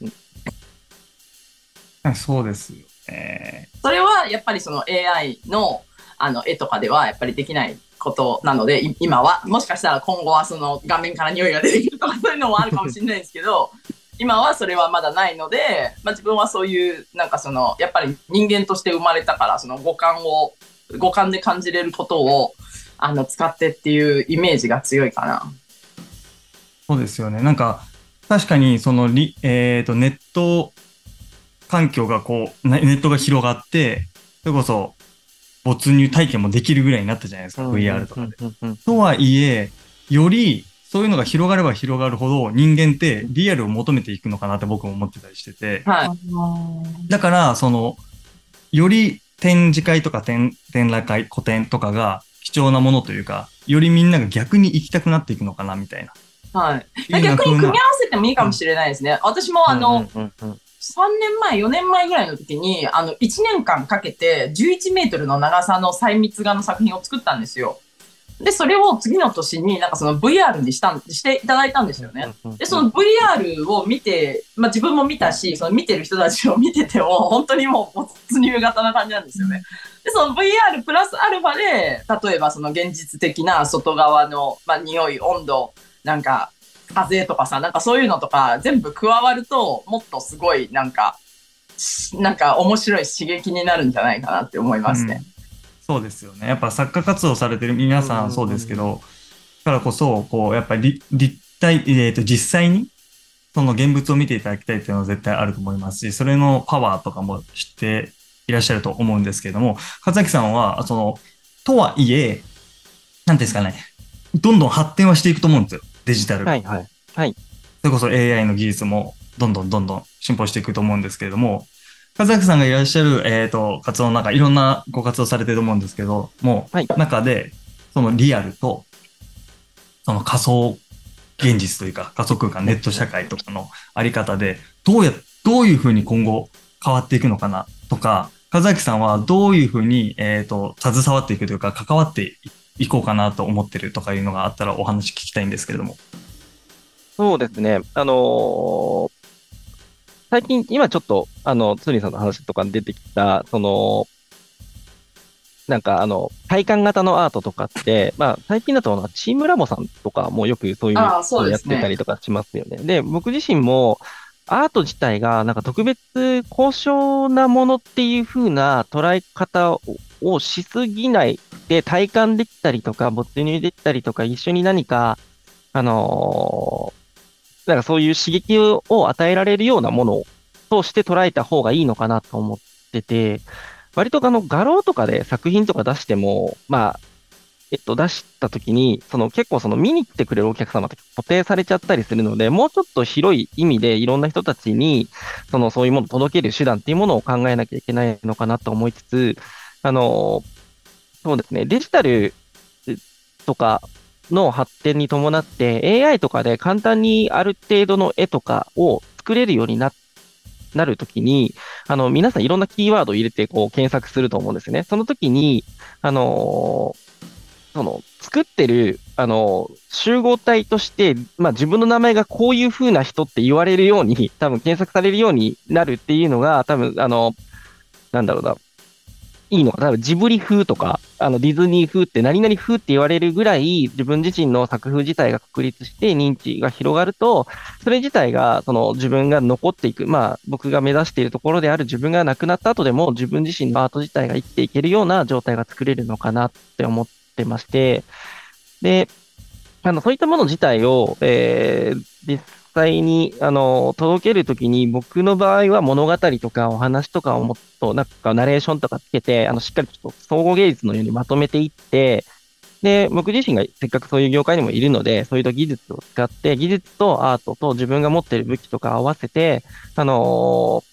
そうですよね。 それはやっぱりその エーアイ のあの絵とかではやっぱりできないことなので、い今は、もしかしたら今後はその画面から匂いが出てくるとかそういうのもあるかもしれないんですけど、今はそれはまだないので、まあ自分はそういう、なんかその、やっぱり人間として生まれたから、その五感を、五感で感じれることを、あの、使ってっていうイメージが強いかな。 そうですよね。なんか、確かに、そのリ、えっと、ネット環境がこう、ネネットが広がって、それこそ、没入体験もできるぐらいになったじゃないですか、ブイアール とかで。とはいえ、より、そういうのが広がれば広がるほど、人間ってリアルを求めていくのかなって僕も思ってたりしてて。 はい。 だから、その、より展示会とか展、展覧会、個展とかが貴重なものというか、よりみんなが逆に行きたくなっていくのかな、みたいな。 はい。逆に組み合わせてもいいかもしれないですね。私もあの、さんねんまえ、よねんまえぐらいの時に、あの、いちねんかんかけてじゅういちメートルの長さの細密画の作品を作ったんですよ。で、それを次の年になんかその ブイアール にしたん、していただいたんですよね。で、その ブイアール を見て、まあ自分も見たし、その見てる人たちを見てても、本当にもう没入型な感じなんですよね。で、その ブイアール プラスアルファで、例えばその現実的な外側の、まあ匂い、温度、なんか、風とかさ、なんかそういうのとか全部加わると、もっとすごいなんか、なんか面白い刺激になるんじゃないかなって思いますね。 うんそうですよね。やっぱ作家活動されてる皆さんそうですけど、だからこそ、こう、やっぱり立体、えっと、実際に、その現物を見ていただきたいっていうのは絶対あると思いますし、それのパワーとかも知っていらっしゃると思うんですけれども、勝崎さんは、その、とはいえ、なんていうんですかね、どんどん発展はしていくと思うんですよ。デジタル。 はいはい。はい。 それこそ エーアイ の技術もどんどんどんどん進歩していくと思うんですけれども、和崎さんがいらっしゃる、えっと、活動の中、いろんなご活動されてると思うんですけども、 はい中で、そのリアルと、その仮想現実というか、仮想空間、ネット社会とかのあり方で、どうや、どういうふうに今後変わっていくのかなとか、和崎さんはどういうふうに、えっと、携わっていくというか、関わっていこうかなと思ってるとかいうのがあったらお話聞きたいんですけれども。 そうですね。あのー最近、今ちょっと、あの、ツーリンさんの話とかに出てきた、その、なんか、あの、体感型のアートとかって、まあ、最近だと、チームラボさんとかもよくそういうああ、そうのやっですね。 てたりとかしますよね。で、僕自身も、アート自体が、なんか特別高尚なものっていう風な捉え方ををしすぎないで、体感できたりとか、没入できたりとか、一緒に何か、あのーなんかそういう刺激を与えられるようなものをとして捉えた方がいいのかなと思ってて、割とあの画廊とかで作品とか出しても、まあ、えっと、出したときに、その結構その見に来てくれるお客様って固定されちゃったりするので、もうちょっと広い意味でいろんな人たちに、そのそういうものを届ける手段っていうものを考えなきゃいけないのかなと思いつつ、あの、そうですね、デジタルとかの発展に伴って、エーアイ とかで簡単にある程度の絵とかを作れるようにな、なるときに、あの、皆さんいろんなキーワードを入れてこう検索すると思うんですよね。その時に、あのーその、作ってる、あのー集合体として、まあ自分の名前がこういう風な人って言われるように、多分検索されるようになるっていうのが、多分、あの、なんだろうな、いいのか、多分ジブリ風とか、あのディズニー風って何々風って言われるぐらい自分自身の作風自体が確立して認知が広がると、それ自体がその自分が残っていく、まあ僕が目指しているところである自分が亡くなった後でも自分自身のアート自体が生きていけるような状態が作れるのかなって思ってまして、で、あの、そういったもの自体を、えー実際に、あの、届けるときに、僕の場合は物語とかお話とかをもっと、なんかナレーションとかつけて、あの、しっかりちょっと総合芸術のようにまとめていって、で、僕自身がせっかくそういう業界にもいるので、そういう技術を使って、技術とアートと自分が持っている武器とか合わせて、あの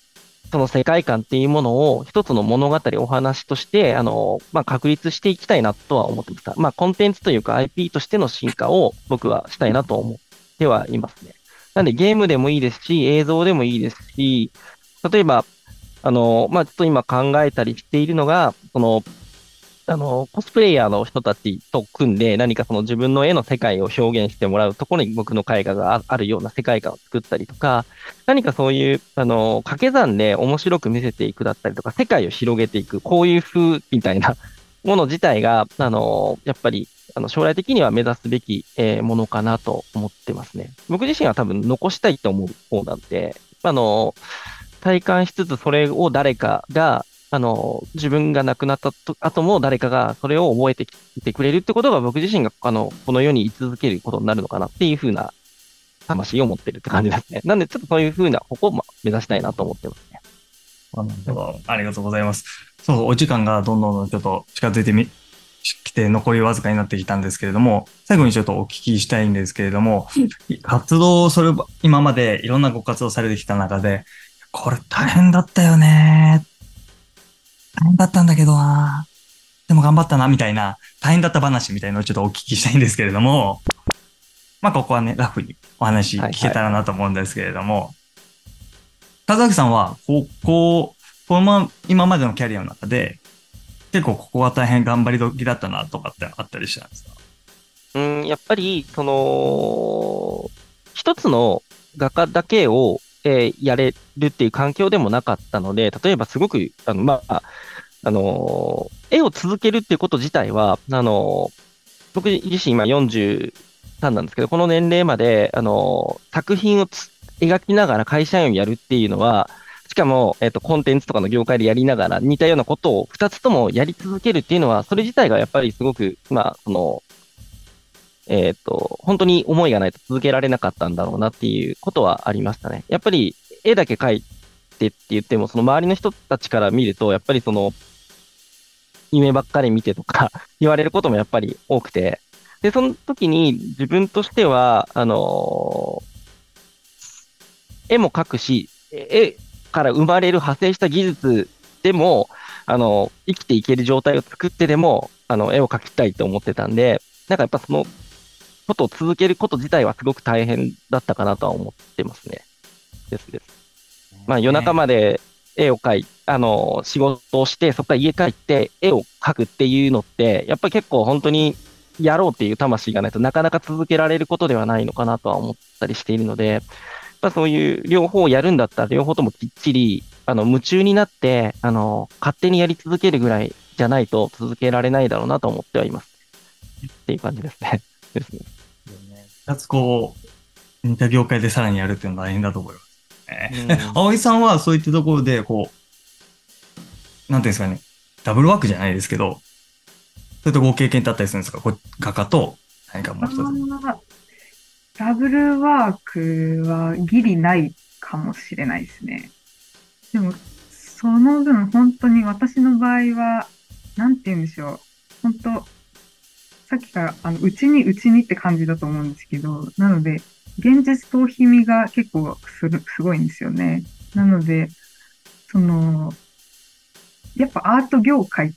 その世界観っていうものを一つの物語、お話として、あの、まあ、確立していきたいなとは思ってました。まあ、コンテンツというか アイピー としての進化を僕はしたいなと思ってはいますね。なんでゲームでもいいですし、映像でもいいですし、例えば、あの、まあ、ちょっと今考えたりしているのが、その、あの、コスプレイヤーの人たちと組んで、何かその自分の絵の世界を表現してもらうところに僕の絵画がああるような世界観を作ったりとか、何かそういう、あの、掛け算で面白く見せていくだったりとか、世界を広げていく、こういう風みたいなもの自体が、あの、やっぱり、あの、将来的には目指すべき、えーものかなと思ってますね。僕自身は多分残したいと思う方なんで、あの、体感しつつそれを誰かが、あの、自分が亡くなったと後も誰かがそれを覚えてきてくれるってことが僕自身が、あの、この世に居続けることになるのかなっていうふうな魂を持ってるって感じですね。なんでちょっとそういうふうな方向をまあ目指したいなと思ってますね。 なるほど。ありがとうございます。そう、お時間がどんどんちょっと近づいてみ、きて残りわずかになってきたんですけれども、最後にちょっとお聞きしたいんですけれども、活動それ、今までいろんなご活動されてきた中で、これ大変だったよね。大変だったんだけどな。でも頑張ったな、みたいな、大変だった話みたいなのをちょっとお聞きしたいんですけれども、まあここはね、ラフにお話聞けたらなと思うんですけれども、田崎さんは、ここ、このま、今までのキャリアの中で、結構ここは大変頑張り時だったなとかってあったりしたんですか？ うん、やっぱり、その、一つの画家だけを、えーやれるっていう環境でもなかったので、例えばすごく、あの、まあ、あのー絵を続けるっていうこと自体は、あのー僕自身今よんじゅうさんなんですけど、この年齢まで、あのー作品をつ描きながら会社員をやるっていうのは、しかも、えっと、コンテンツとかの業界でやりながら似たようなことを二つともやり続けるっていうのは、それ自体がやっぱりすごく、まあ、その、えっと、本当に思いがないと続けられなかったんだろうなっていうことはありましたね。やっぱり絵だけ描いてって言っても、その周りの人たちから見ると、やっぱりその夢ばっかり見てとか言われることもやっぱり多くて、で、その時に自分としては、あの絵も描くし、絵から生まれる派生した技術でも、あの、生きていける状態を作ってでも、あの、絵を描きたいと思ってたんで、なんかやっぱそのことを続けること自体はすごく大変だったかなとは思ってますね。ですです。まあ夜中まで絵を描い、あの、仕事をして、そこから家帰って絵を描くっていうのって、やっぱり結構本当にやろうっていう魂がないとなかなか続けられることではないのかなとは思ったりしているので、やっぱそういう両方をやるんだったら両方ともきっちり、あの、夢中になって、あの、勝手にやり続けるぐらいじゃないと続けられないだろうなと思ってはいます。っていう感じですね。ですね。 二つこう、似た業界でさらにやるっていうのは大変だと思いますね。 うんえ、葵さんはそういったところで、こう、なんていうんですかね、ダブルワークじゃないですけど、そういったご経験ってあったりするんですか？こう画家と何かもう一つ。 あダブルワークはギリないかもしれないですね。でも、その分本当に私の場合は、なんて言うんでしょう。本当、さっきから、あの、うちにうちにって感じだと思うんですけど、なので、現実逃避味が結構する、すごいんですよね。なので、その、やっぱアート業界って、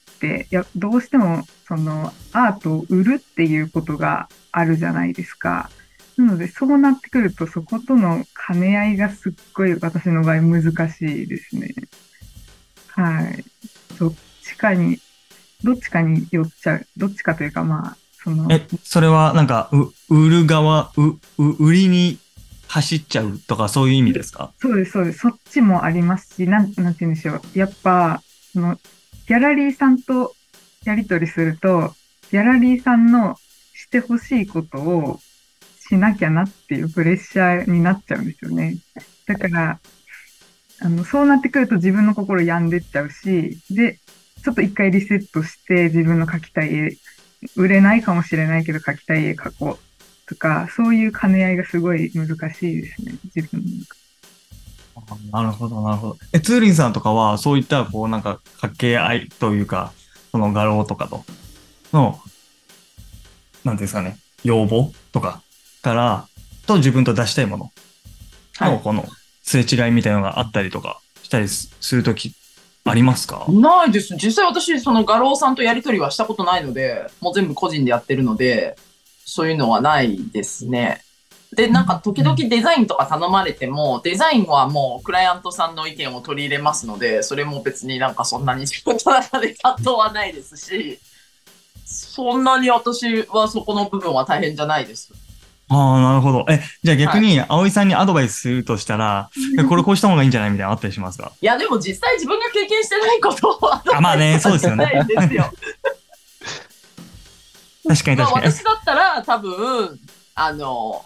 や、どうしても、その、アートを売るっていうことがあるじゃないですか。なので、そうなってくると、そことの兼ね合いがすっごい私の場合難しいですね。はい。どっちかに、どっちかに寄っちゃう。どっちかというか、まあ、その、 え、それはなんか、う、売る側、う、う、売りに走っちゃうとかそういう意味ですか？ そうです、そうです。そっちもありますし、なん、なんて言うんでしょう。やっぱ、その、ギャラリーさんとやり取りすると、ギャラリーさんのしてほしいことをしなきゃなっていうプレッシャーになっちゃうんですよね。だから、あの、そうなってくると自分の心病んでっちゃうし、で、ちょっと一回リセットして自分の描きたい絵、売れないかもしれないけど描きたい絵描こうとか、そういう兼ね合いがすごい難しいですね、自分の中。 なるほど、なるほど。え、ツーリンさんとかは、そういった、こう、なんか、掛け合いというか、その画廊とかと、の、なんていうんですかね、要望とかから、と自分と出したいものの、 はい。 この、すれ違いみたいなのがあったりとかしたりするときありますか？ ないです。実際私、その画廊さんとやり取りはしたことないので、もう全部個人でやってるので、そういうのはないですね。で、なんか時々デザインとか頼まれても、デザインはもうクライアントさんの意見を取り入れますので、それも別になんかそんなに自分の中で葛藤はないですし、そんなに私はそこの部分は大変じゃないです。 ああ、なるほど。え、じゃあ逆に、葵さんにアドバイスするとしたら、えこれこうした方がいいんじゃないみたいなのあったりしますか？ いや、でも実際自分が経験してないことは、 あ、まあね、そうですよね。 ないですよ。 確かにまあ確かに。 私だったら多分、あの、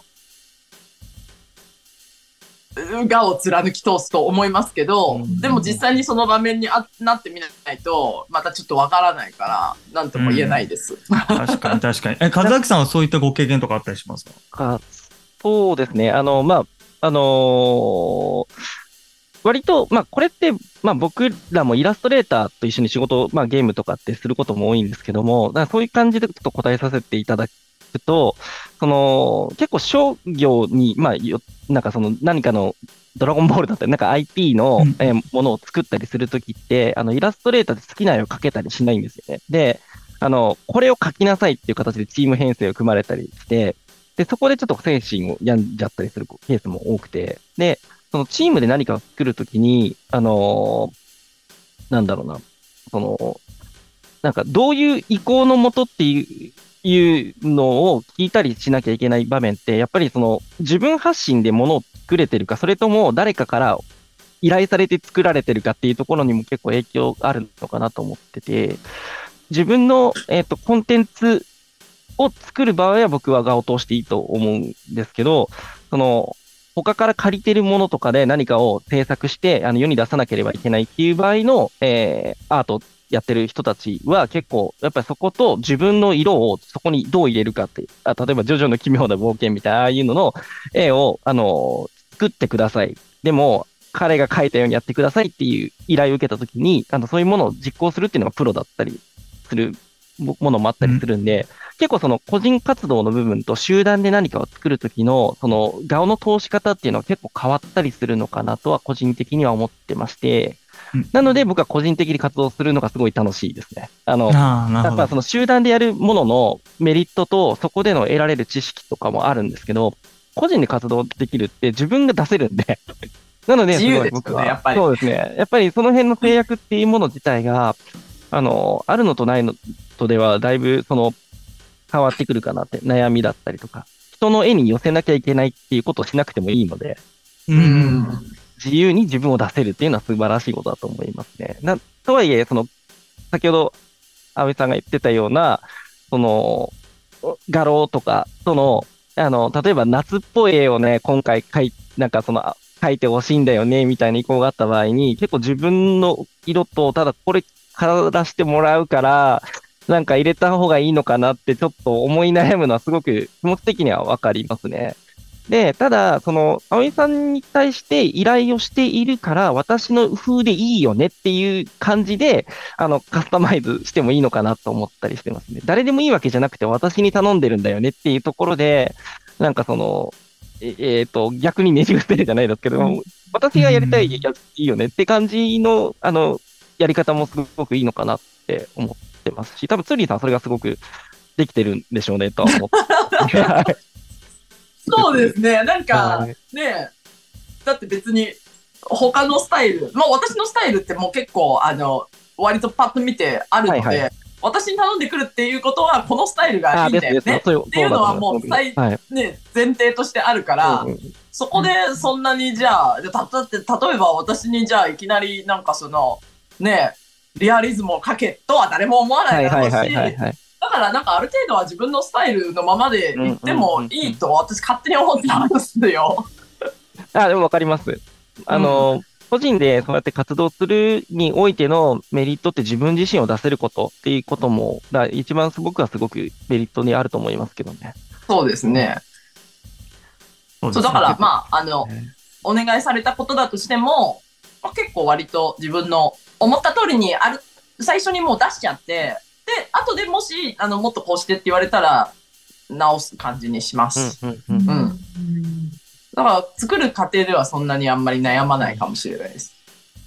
がを貫き通すと思いますけど、 うんでも実際にその場面にあなってみないと、またちょっとわからないから、なんとも言えないです。 確かに確かに。え、和明さんはそういったご経験とかあったりしますか？ かそうですね。あの、まあ、あのー割と、まあ、これって、まあ、僕らもイラストレーターと一緒に仕事、まあ、ゲームとかってすることも多いんですけども、だからそういう感じでちょっと答えさせていただくと、その、結構商業に、まあ、よなんかその何かのドラゴンボールだったり、なんか アイピー の、 うんえーものを作ったりするときって、あの、イラストレーターで好きな絵を描けたりしないんですよね。で、あの、これを描きなさいっていう形でチーム編成を組まれたりして、で、そこでちょっと精神を病んじゃったりするケースも多くて、で、そのチームで何かを作るときに、あのーなんだろうな、その、なんかどういう意向のもとっていう、いうのを聞いたりしなきゃいけない場面って、やっぱりその自分発信でものを作れてるか、それとも誰かから依頼されて作られてるかっていうところにも結構影響があるのかなと思ってて、自分の、えっと、コンテンツを作る場合は僕は画を通していいと思うんですけど、その、他から借りてるものとかで何かを制作して、あの世に出さなければいけないっていう場合の、えー、アートやってる人たちは結構、やっぱりそこと自分の色をそこにどう入れるかって、あ例えばジョジョの奇妙な冒険みたいな、ああいうのの絵を、あの、作ってください。でも、彼が描いたようにやってくださいっていう依頼を受けたときに、あの、そういうものを実行するっていうのがプロだったりするもものもあったりするんで、結構その個人活動の部分と集団で何かを作るときの、その顔の通し方っていうのは結構変わったりするのかなとは個人的には思ってまして、 うんなので僕は個人的に活動するのがすごい楽しいですね。あの、 ああ、なるほどやっぱそ。の集団でやるもののメリットとそこでの得られる知識とかもあるんですけど、個人で活動できるって自分が出せるんで、なので、 自由ですよねすごい僕はやっぱりそうですね。やっぱりその辺の制約っていうもの自体が、あの、あるのとないのとでは、だいぶその変わってくるかなって、悩みだったりとか、人の絵に寄せなきゃいけないっていうことをしなくてもいいので、 うんうん。 自由に自分を出せるっていうのは素晴らしいことだと思いますね。なとはいえ、その、先ほど、安倍さんが言ってたような、その、画廊とかとの、あの、例えば夏っぽい絵をね、今回描い、なんかその、あ描いてほしいんだよね、みたいな意向があった場合に、結構自分の色と、ただこれからしてもらうから、なんか入れた方がいいのかなってちょっと思い悩むのはすごく気持ち的にはわかりますね。で、ただ、その、葵さんに対して依頼をしているから、私の風でいいよねっていう感じで、あの、カスタマイズしてもいいのかなと思ったりしてますね。誰でもいいわけじゃなくて、私に頼んでるんだよねっていうところで、なんかその、え、えーと、逆にねじ伏せるじゃないですけど、 うん私がやりたいやついいよねって感じの、あの、やり方もすごくいいのかなって思ってますし、多分ツーリーさんそれがすごくできてるんでしょうねとは思って。はいそうですね。なんかはい、 ね、だって別に他のスタイル、まあ私のスタイルってもう結構あの、割とパッと見てあるので、 はいはい私に頼んでくるっていうことはこのスタイルがいいんだよあですですねっていうのはもうそうだと思います最、ね、前提としてあるから、 うんうんそこでそんなにじゃあ、でただって例えば私にじゃあいきなりなんかその、ね、リアリズムをかけとは誰も思わないだろうし、 はいはいはいはいはい。 だからなんかある程度は自分のスタイルのままで行ってもいいと私勝手に思ってたんですよ。 あ、でもわかります。あの、個人でそうやって活動するにおいてのメリットって自分自身を出せることっていうことも、だ一番僕はすごくメリットにあると思いますけどね。 そうですね。 そうですねそうだからまあ、あの、 ねお願いされたことだとしても、まあ、結構割と自分の思った通りにある、最初にもう出しちゃって、で、後でもし、あの、もっとこうしてって言われたら、直す感じにします。 うんうんうんうんうんだから、作る過程ではそんなにあんまり悩まないかもしれないです。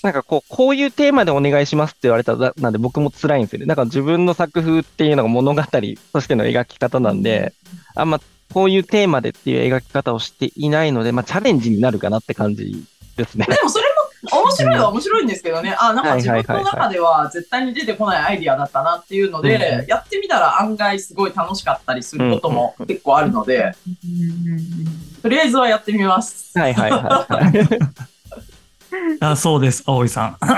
なんかこう、こういうテーマでお願いしますって言われたら、なんで僕も辛いんですよね。なんか自分の作風っていうのが物語としての描き方なんで、あんまこういうテーマでっていう描き方をしていないので、まあチャレンジになるかなって感じですね。 でもそれも面白いは面白いんですけどね。あ、なんか自分のはいはいはいはい中では絶対に出てこないアイディアだったなっていうのうんうで、やってみたら案外すごい楽しかったりすることも結構あるので、 うんうんとりあえずはやってみます。 はいはいはいはい。 あ、そうです、葵さん。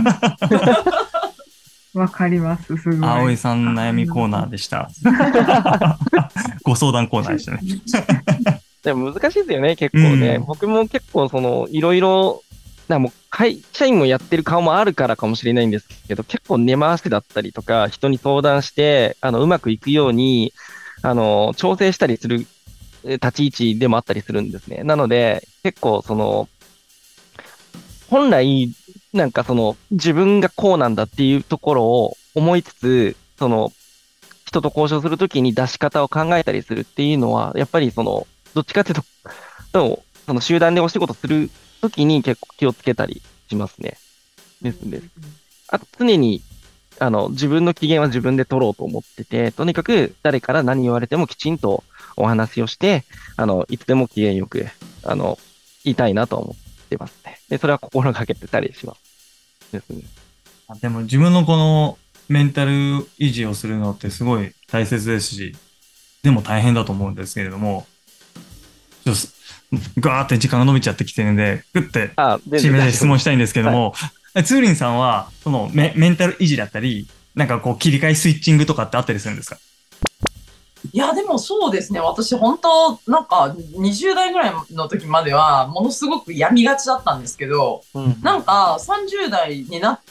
わかります、すごい。 葵さん悩みコーナーでした。ご相談コーナーでしたね。 でも難しいですよね、結構ね。 うん僕も結構その、いろいろ、なんかもう会社員もやってる顔もあるからかもしれないんですけど、結構根回しだったりとか、人に相談して、あの、うまくいくように、あの、調整したりするえ立ち位置でもあったりするんですね。なので、結構その、本来、なんかその、自分がこうなんだっていうところを思いつつ、その、人と交渉するときに出し方を考えたりするっていうのは、やっぱりその、どっちかっていうと、とその集団でお仕事するときに結構気をつけたりしますね。ですです。あと常に、あの、自分の機嫌は自分で取ろうと思ってて、とにかく誰から何言われてもきちんとお話をして、あの、いつでも機嫌よく、あの、言いたいなと思ってますね。で、それは心がけてたりします。ですね。 でも自分のこのメンタル維持をするのってすごい大切ですし、でも大変だと思うんですけれども、ちょっとガーって時間が伸びちゃってきてるんで、グッてあ、全締めで然大丈夫質問したいんですけども、ツーリンさんはそのメ、メンタル維持だったり、なんかこう切り替えスイッチングとかってあったりするんですか？ いや、でもそうですね。私、本当なんか、にじゅう代ぐらいの時までは、ものすごく病みがちだったんですけど、 うんなんか、さんじゅう代になって、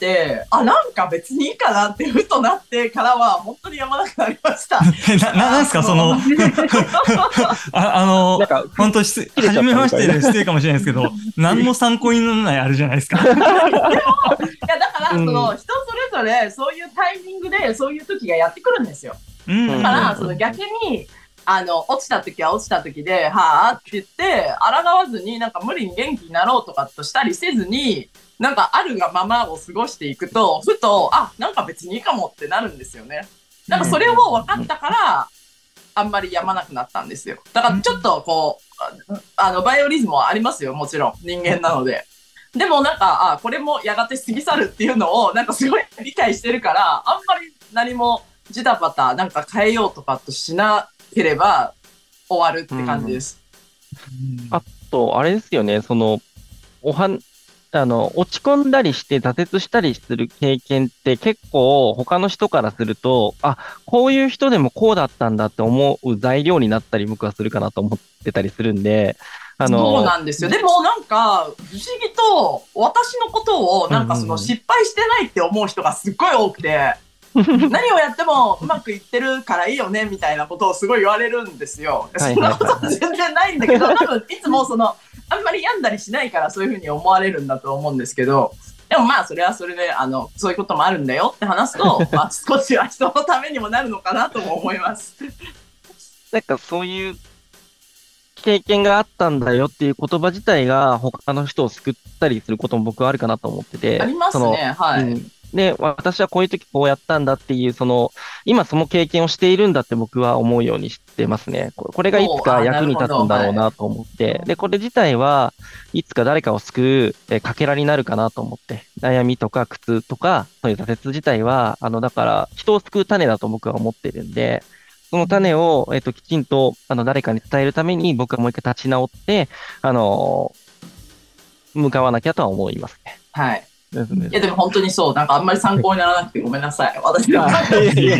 あ、なんか別にいいかなって、ふとなってからは、本当にやまなくなりました。 えな、ななんすかその、あ、あのなん、か、 本当失礼、初めましてで失礼かもしれないですけど、何も参考にならないあれじゃないですか。 いや、だから、 うんその、人それぞれ、そういうタイミングで、そういう時がやってくるんですよ。 うん。 だから、その逆に、あの、落ちた時は落ちた時で、はぁって言って、抗わずになんか無理に元気になろうとかとしたりせずに、なんかあるがままを過ごしていくと、ふと、あ、なんか別にいいかもってなるんですよね。なんかそれを分かったから、あんまりやまなくなったんですよ。だからちょっとこう、あの、バイオリズムはありますよ、もちろん。人間なので。でもなんか、あ、これもやがて過ぎ去るっていうのを、なんかすごい理解してるから、あんまり何もジタバタなんか変えようとかとしなければ終わるって感じです。 あと、あれですよね、その、おはん、あの、落ち込んだりして挫折したりする経験って結構他の人からすると、あ、こういう人でもこうだったんだって思う材料になったり僕はするかなと思ってたりするんで、あの、 そうなんですよ。でもなんか、不思議と、私のことを、なんかその失敗してないって思う人がすっごい多くて、何をやってもうまくいってるからいいよね、みたいなことをすごい言われるんですよ。そんなことは全然ないんだけど、多分いつもその、あんまり病んだりしないからそういうふうに思われるんだと思うんですけど、でもまあそれはそれで、あの、そういうこともあるんだよって話すと、まあ少しは人のためにもなるのかなとも思います。 なんかそういう経験があったんだよっていう言葉自体が他の人を救ったりすることも僕はあるかなと思ってて。 ありますね、はい。 うんで、私はこういう時こうやったんだっていう、その、今その経験をしているんだって僕は思うようにしてますね。ここれがいつか役に立つんだろうなと思って、で、これ自体はいつか誰かを救う、え、かけらになるかなと思って、悩みとか苦痛とか、そういう挫折自体は、あの、だから人を救う種だと僕は思ってるんで、その種を、えっと、きちんと、あの、誰かに伝えるために僕はもう一回立ち直って、あの、向かわなきゃとは思いますね。 はい。 ですね。 いやでも本当にそう、なんかあんまり参考にならなくてごめんなさい。私は。なんか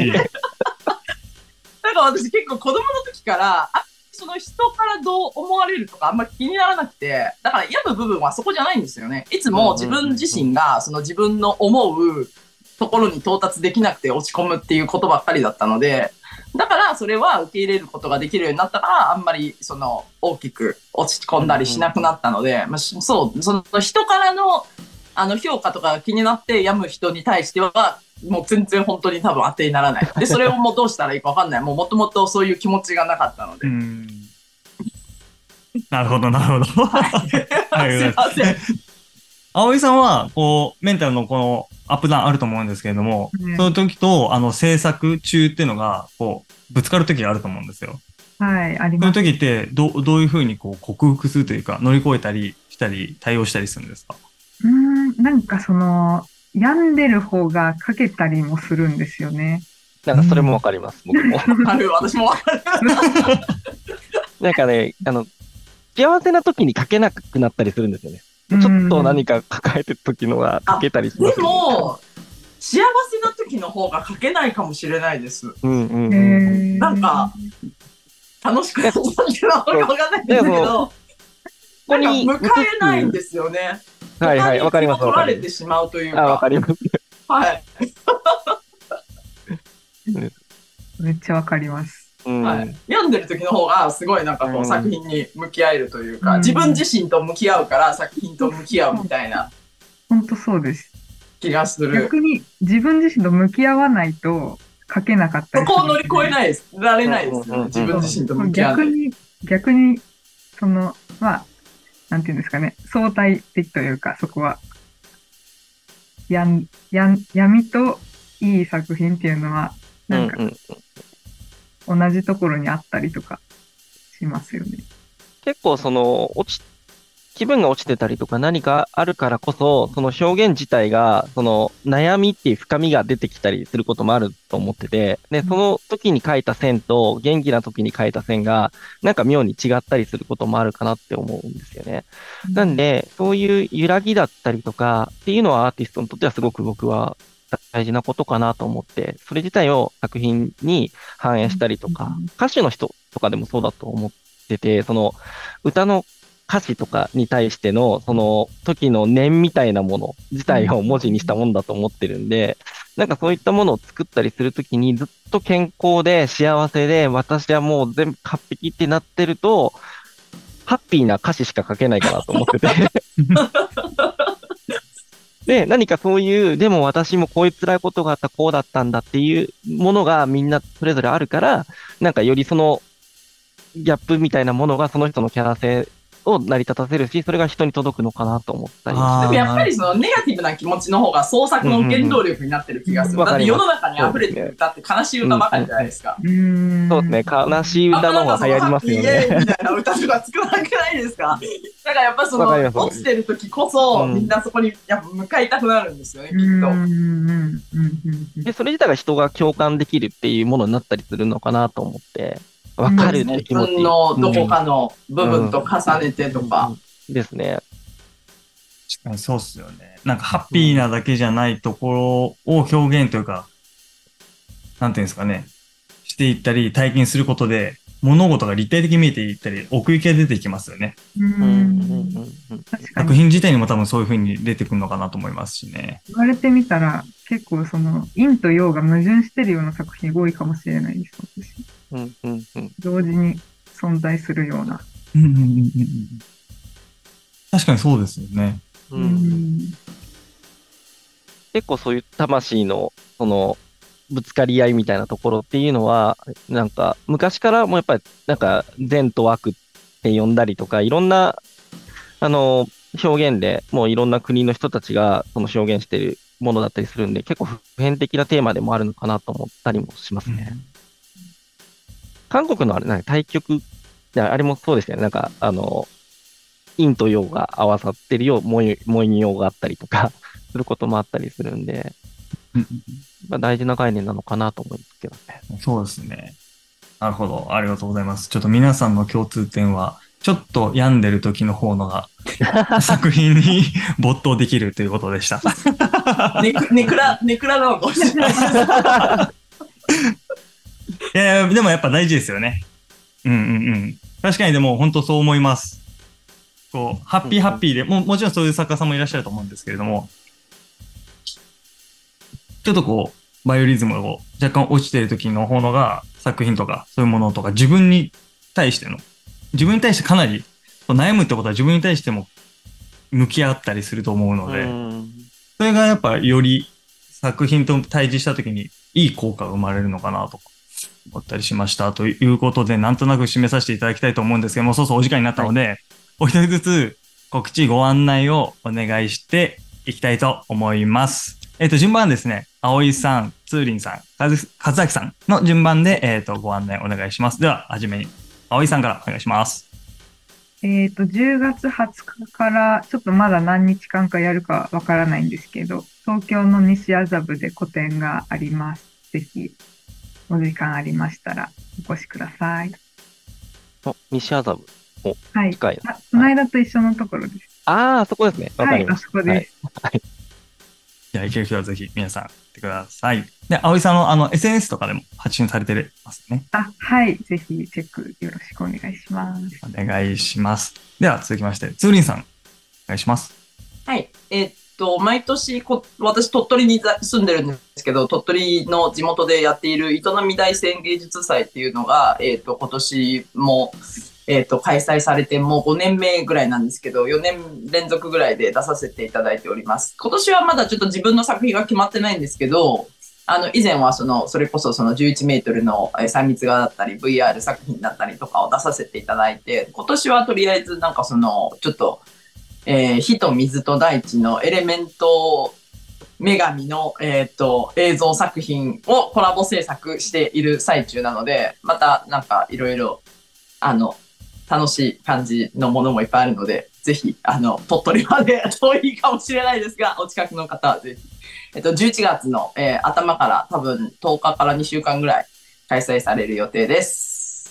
私結構子供の時から、あ、その人からどう思われるとかあんまり気にならなくて、だから病む部分はそこじゃないんですよね。いつも自分自身がその自分の思うところに到達できなくて落ち込むっていうことばっかりだったので、だからそれは受け入れることができるようになったから、あんまりその大きく落ち込んだりしなくなったので、まあ、そう、その人からのあの評価とかが気になって病む人に対しては、もう全然本当に多分当てにならない。で、それをもうどうしたらいいか分かんない。もうもともとそういう気持ちがなかったので。 うん。なるほど、なるほど。 はい、すいません。 葵さんは、こう、メンタルのこのアップダウンあると思うんですけれども、 ねその時と、あの、制作中っていうのが、こう、ぶつかる時があると思うんですよ。 はい、ありそういうます。 時って、どう、どういうふうにこう、克服するというか、乗り越えたりしたり、対応したりするんですか？ うーん、なんかその、病んでる方がかけたりもするんですよね。 なんかそれもわかります、僕も。 ある、私もわかる。 なんかね、あの、幸せな時に書けなくなったりするんですよね。ちょっと何か抱えてる時のは書けたりしますでよね。 も、幸せな時の方が書けないかもしれないです。 うんうんうん。 へーなんか、楽しくなっちゃってるのかわかんないんですけど、 ここになんか迎えないんですよね。 はいはい、わかります、 取わからります。 れてしまうというあ、わか。 かります。 はい。 めっちゃわかります。 うん。 はい。読んでる時の方が、すごいなんかこうんう作品に向き合えるというか、 うん自分自身と向き合うから作品と向き合うみたいな本当そうです。 気がする。 逆に自分自身と向き合わないと書けなかったそりする。 こを乗り越えないです。られないですよね。 うんうんうん自分自身と向き合わない。 逆に、逆に、その、まあ、なんていうんですかね、相対的というか、そこは、やん、やん、闇といい作品っていうのは、なんかうんうん同じところにあったりとかしますよね。 結構その、落ち、気分が落ちてたりとか何かあるからこそ、その表現自体が、その悩みっていう深みが出てきたりすることもあると思ってて、で、その時に描いた線と元気な時に描いた線が、なんか妙に違ったりすることもあるかなって思うんですよね。なんで、そういう揺らぎだったりとかっていうのはアーティストにとってはすごく僕は大事なことかなと思って、それ自体を作品に反映したりとか、歌手の人とかでもそうだと思ってて、その歌の歌詞とかに対してのその時の念みたいなもの自体を文字にしたもんだと思ってるんで、なんかそういったものを作ったりするときにずっと健康で幸せで私はもう全部完璧ってなってると、ハッピーな歌詞しか書けないかなと思ってて。で、何かそういう、でも私もこういう辛いことがあった、こうだったんだっていうものがみんなそれぞれあるから、なんかよりそのギャップみたいなものがその人のキャラ性を成り立たせるし、それが人に届くのかなと思ったりして。 あーでもやっぱりそのネガティブな気持ちの方が創作の原動力になってる気がする。 うんうんうんだって世の中に溢れてる歌って悲しい歌ばかりじゃないですか。 うーん。 そうですね、悲しい歌の方が流行りますよあんななんかそのハッピーイエーイね。 みたいな歌とか作らなくないですか。だからやっぱそのわかります落ちてる時こそ、 うんみんなそこにやっぱ向かいたくなるんですよね、きっと。 うんうんうんうんで、それ自体が人が共感できるっていうものになったりするのかなと思って、わかるって自気持ち。 分のどこかの部分と重ねてとか。 ですね。 確かにそうっすよね。なんかハッピーなだけじゃないところを表現というか、なんていうんですかね、していったり体験することで物事が立体的に見えていったり奥行きが出てきますよね。 うん。 うんうんうんうん確かに作品自体にも多分そういう風に出てくるのかなと思いますしね。 言われてみたら、結構その、陰と陽が矛盾してるような作品多いかもしれないです、私。 うんうんうん同時に存在するような。 うんうんうんうん確かにそうですよね。 ううんん。 結構そういう魂の、その、ぶつかり合いみたいなところっていうのは、なんか、昔からもやっぱり、なんか、善と悪って呼んだりとか、いろんな、あの、表現でもういろんな国の人たちが、その表現してるものだったりするんで、結構普遍的なテーマでもあるのかなと思ったりもしますね。韓国のあれ、なんか対極、いやあれもそうですよね。なんか、あの、陰と陽が合わさってるよう、模様があったりとか、することもあったりするんで、 うんまあ、大事な概念なのかなと思うんですけどね。 うんそうですね。なるほど。ありがとうございます。ちょっと皆さんの共通点は、ちょっと病んでる時の方のが作品に没頭できるということでした。 ネクネクラ、ネクラなのかもしれないです。 いやいや、でもやっぱ大事ですよね。うんうんうん。確かにでも本当そう思います。こう、ハッピーハッピーで、ももちろんそういう作家さんもいらっしゃると思うんですけれども、ちょっとこう、バイオリズムを若干落ちてる時の方のが作品とかそういうものとか自分に対しての、自分に対してかなり悩むってことは自分に対しても向き合ったりすると思うので、 うんそれがやっぱより作品と対峙した時にいい効果が生まれるのかなと思ったりしましたということで、なんとなく締めさせていただきたいと思うんですけども、そうそうお時間になったので、お一人ずつ告知ご案内をお願いしていきたいと思います。えっと、順番ですね、葵さん、つーりんさん、かず、かずあきさんの順番で、えっと、ご案内お願いします。では、はじめに、葵さんからお願いします。 えっと、じゅうがつはつかから、ちょっとまだ何日間かやるかわからないんですけど、東京の西麻布で個展があります。ぜひ、お時間ありましたら、お越しください。 お、西麻布。お、 はい。 近いな。 あ、この間と一緒のところです。 ああ、そこですね。わかはい、 りました。 あそこです。 はい。 じゃあ、行ける人はぜひ皆さん来てください。で、葵さんのあの エスエヌエス とかでも発信されてますね。 あ、はい。ぜひチェックよろしくお願いします。 お願いします。では、続きまして、つーりんさん、お願いします。 はい。えーっと、毎年こ、私、鳥取に住んでるんですけど、鳥取の地元でやっている営み大山芸術祭っていうのが、えーっと、今年も、えーっと、開催されてもうごねんめぐらいなんですけど、よねん連続ぐらいで出させていただいております。今年はまだちょっと自分の作品が決まってないんですけど、あの、以前はその、それこそそのじゅういちメートルのさん密画だったり、ブイアール 作品だったりとかを出させていただいて、今年はとりあえずなんかその、ちょっと、えー、火と水と大地のエレメント女神の、えー、と映像作品をコラボ制作している最中なので、またなんかいろいろあの楽しい感じのものもいっぱいあるので、ぜひあの鳥取まで遠いかもしれないですが、お近くの方はぜひ、えっと、じゅういちがつの、えー、頭から多分とおかからにしゅうかんぐらい開催される予定です。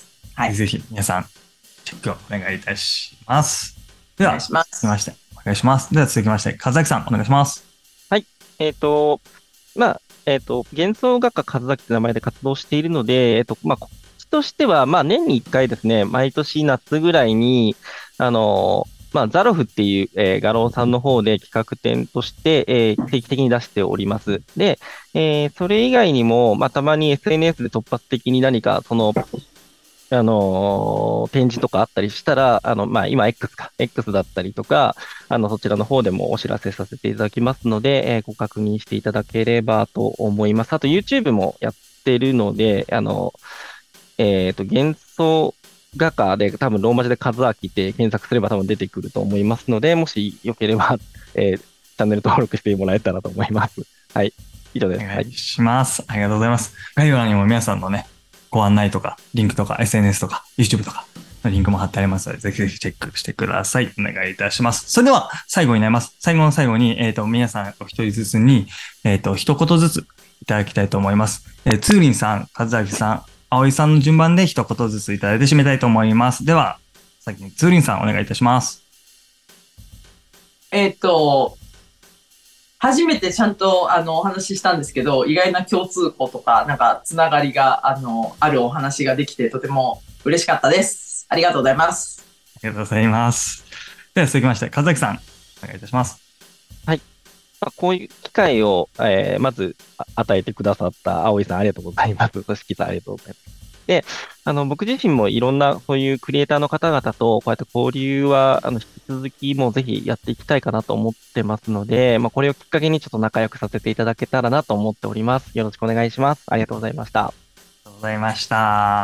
はい、ぜひ皆さんチェックをお願いいたします。では、 お願いします。 続きまして、お願いします。では続きまして、和崎さん、お願いします。 はい。えっ、ー、と、まあ、えっ、ー、と、幻想画家和崎という名前で活動しているので、えっ、ー、と、まあ、告知としては、まあ、年にいっかいですね、毎年夏ぐらいに、あのまあ、ザロフっていう、えー、画廊さんの方で企画展として、えー、定期的に出しております。で、えー、それ以外にも、まあ、たまに エスエヌエス で突発的に何か、その、あのー、展示とかあったりしたら、あの、まあ、今 X か、X だったりとか、あの、そちらの方でもお知らせさせていただきますので、えー、ご確認していただければと思います。あと YouTube もやってるので、あの、えっと、幻想画家で多分ローマ字で和明って検索すれば多分出てくると思いますので、もしよければ、えー、チャンネル登録してもらえたらと思います。はい。以上です。 お願いします。ありがとうございます。概要欄にも皆さんのね、ご案内とか、リンクとか、エスエヌエス とか、YouTube とかのリンクも貼ってありますので、ぜひぜひチェックしてください。お願いいたします。それでは、最後になります。最後の最後に、えっと、皆さんお一人ずつに、えっと、一言ずついただきたいと思います。えー、つーりんさん、和崎さん、葵さんの順番で一言ずついただいて締めたいと思います。では、先につーりんさんお願いいたします。 えっと、初めてちゃんとあのお話ししたんですけど、意外な共通項とか、なんかつながりがあのあるお話ができてとても嬉しかったです。ありがとうございます。 ありがとうございます。では続きまして、和崎さん、お願いいたします。 はい。まあ、こういう機会を、えー、まず与えてくださった葵さんありがとうございます。組織さんありがとうございます。で、あの、僕自身もいろんなそういうクリエイターの方々とこうやって交流は、あの、引き続きもうぜひやっていきたいかなと思ってますので、まあ、これをきっかけにちょっと仲良くさせていただけたらなと思っております。よろしくお願いします。ありがとうございました。 ありがとうございました。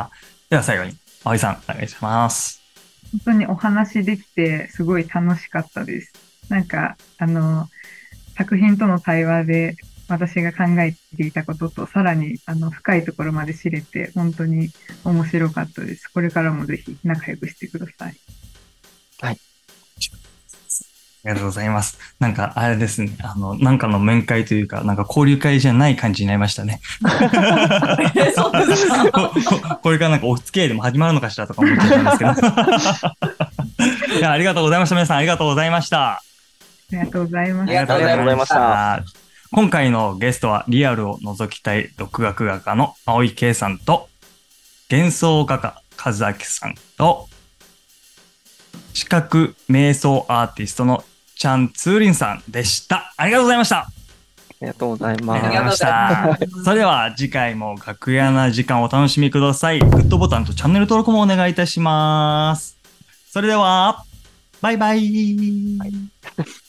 では最後に、葵さん、お願いします。 本当にお話できて、すごい楽しかったです。なんか、あの、作品との対話で、私が考えていたこととさらにあの深いところまで知れて本当に面白かったです。これからもぜひ仲良くしてください。 はい。 ありがとうございます。なんかあれですね、あの、なんかの面会というか、なんか交流会じゃない感じになりましたね。 そうですか。 これからなんかお付き合いでも始まるのかしらとか思っちゃったんですけど。いや、ありがとうございました。皆さんありがとうございました。 ありがとうございました。 ありがとうございました。 今回のゲストはリアルを覗きたい独学画家の葵圭さんと幻想画家和明さんと視覚瞑想アーティストのチャン・ツーリンさんでした。ありがとうございました。 ありがとうございます。 ありがとうございました。それでは次回も楽屋な時間をお楽しみください。グッドボタンとチャンネル登録もお願いいたします。それではバイバイ。 はい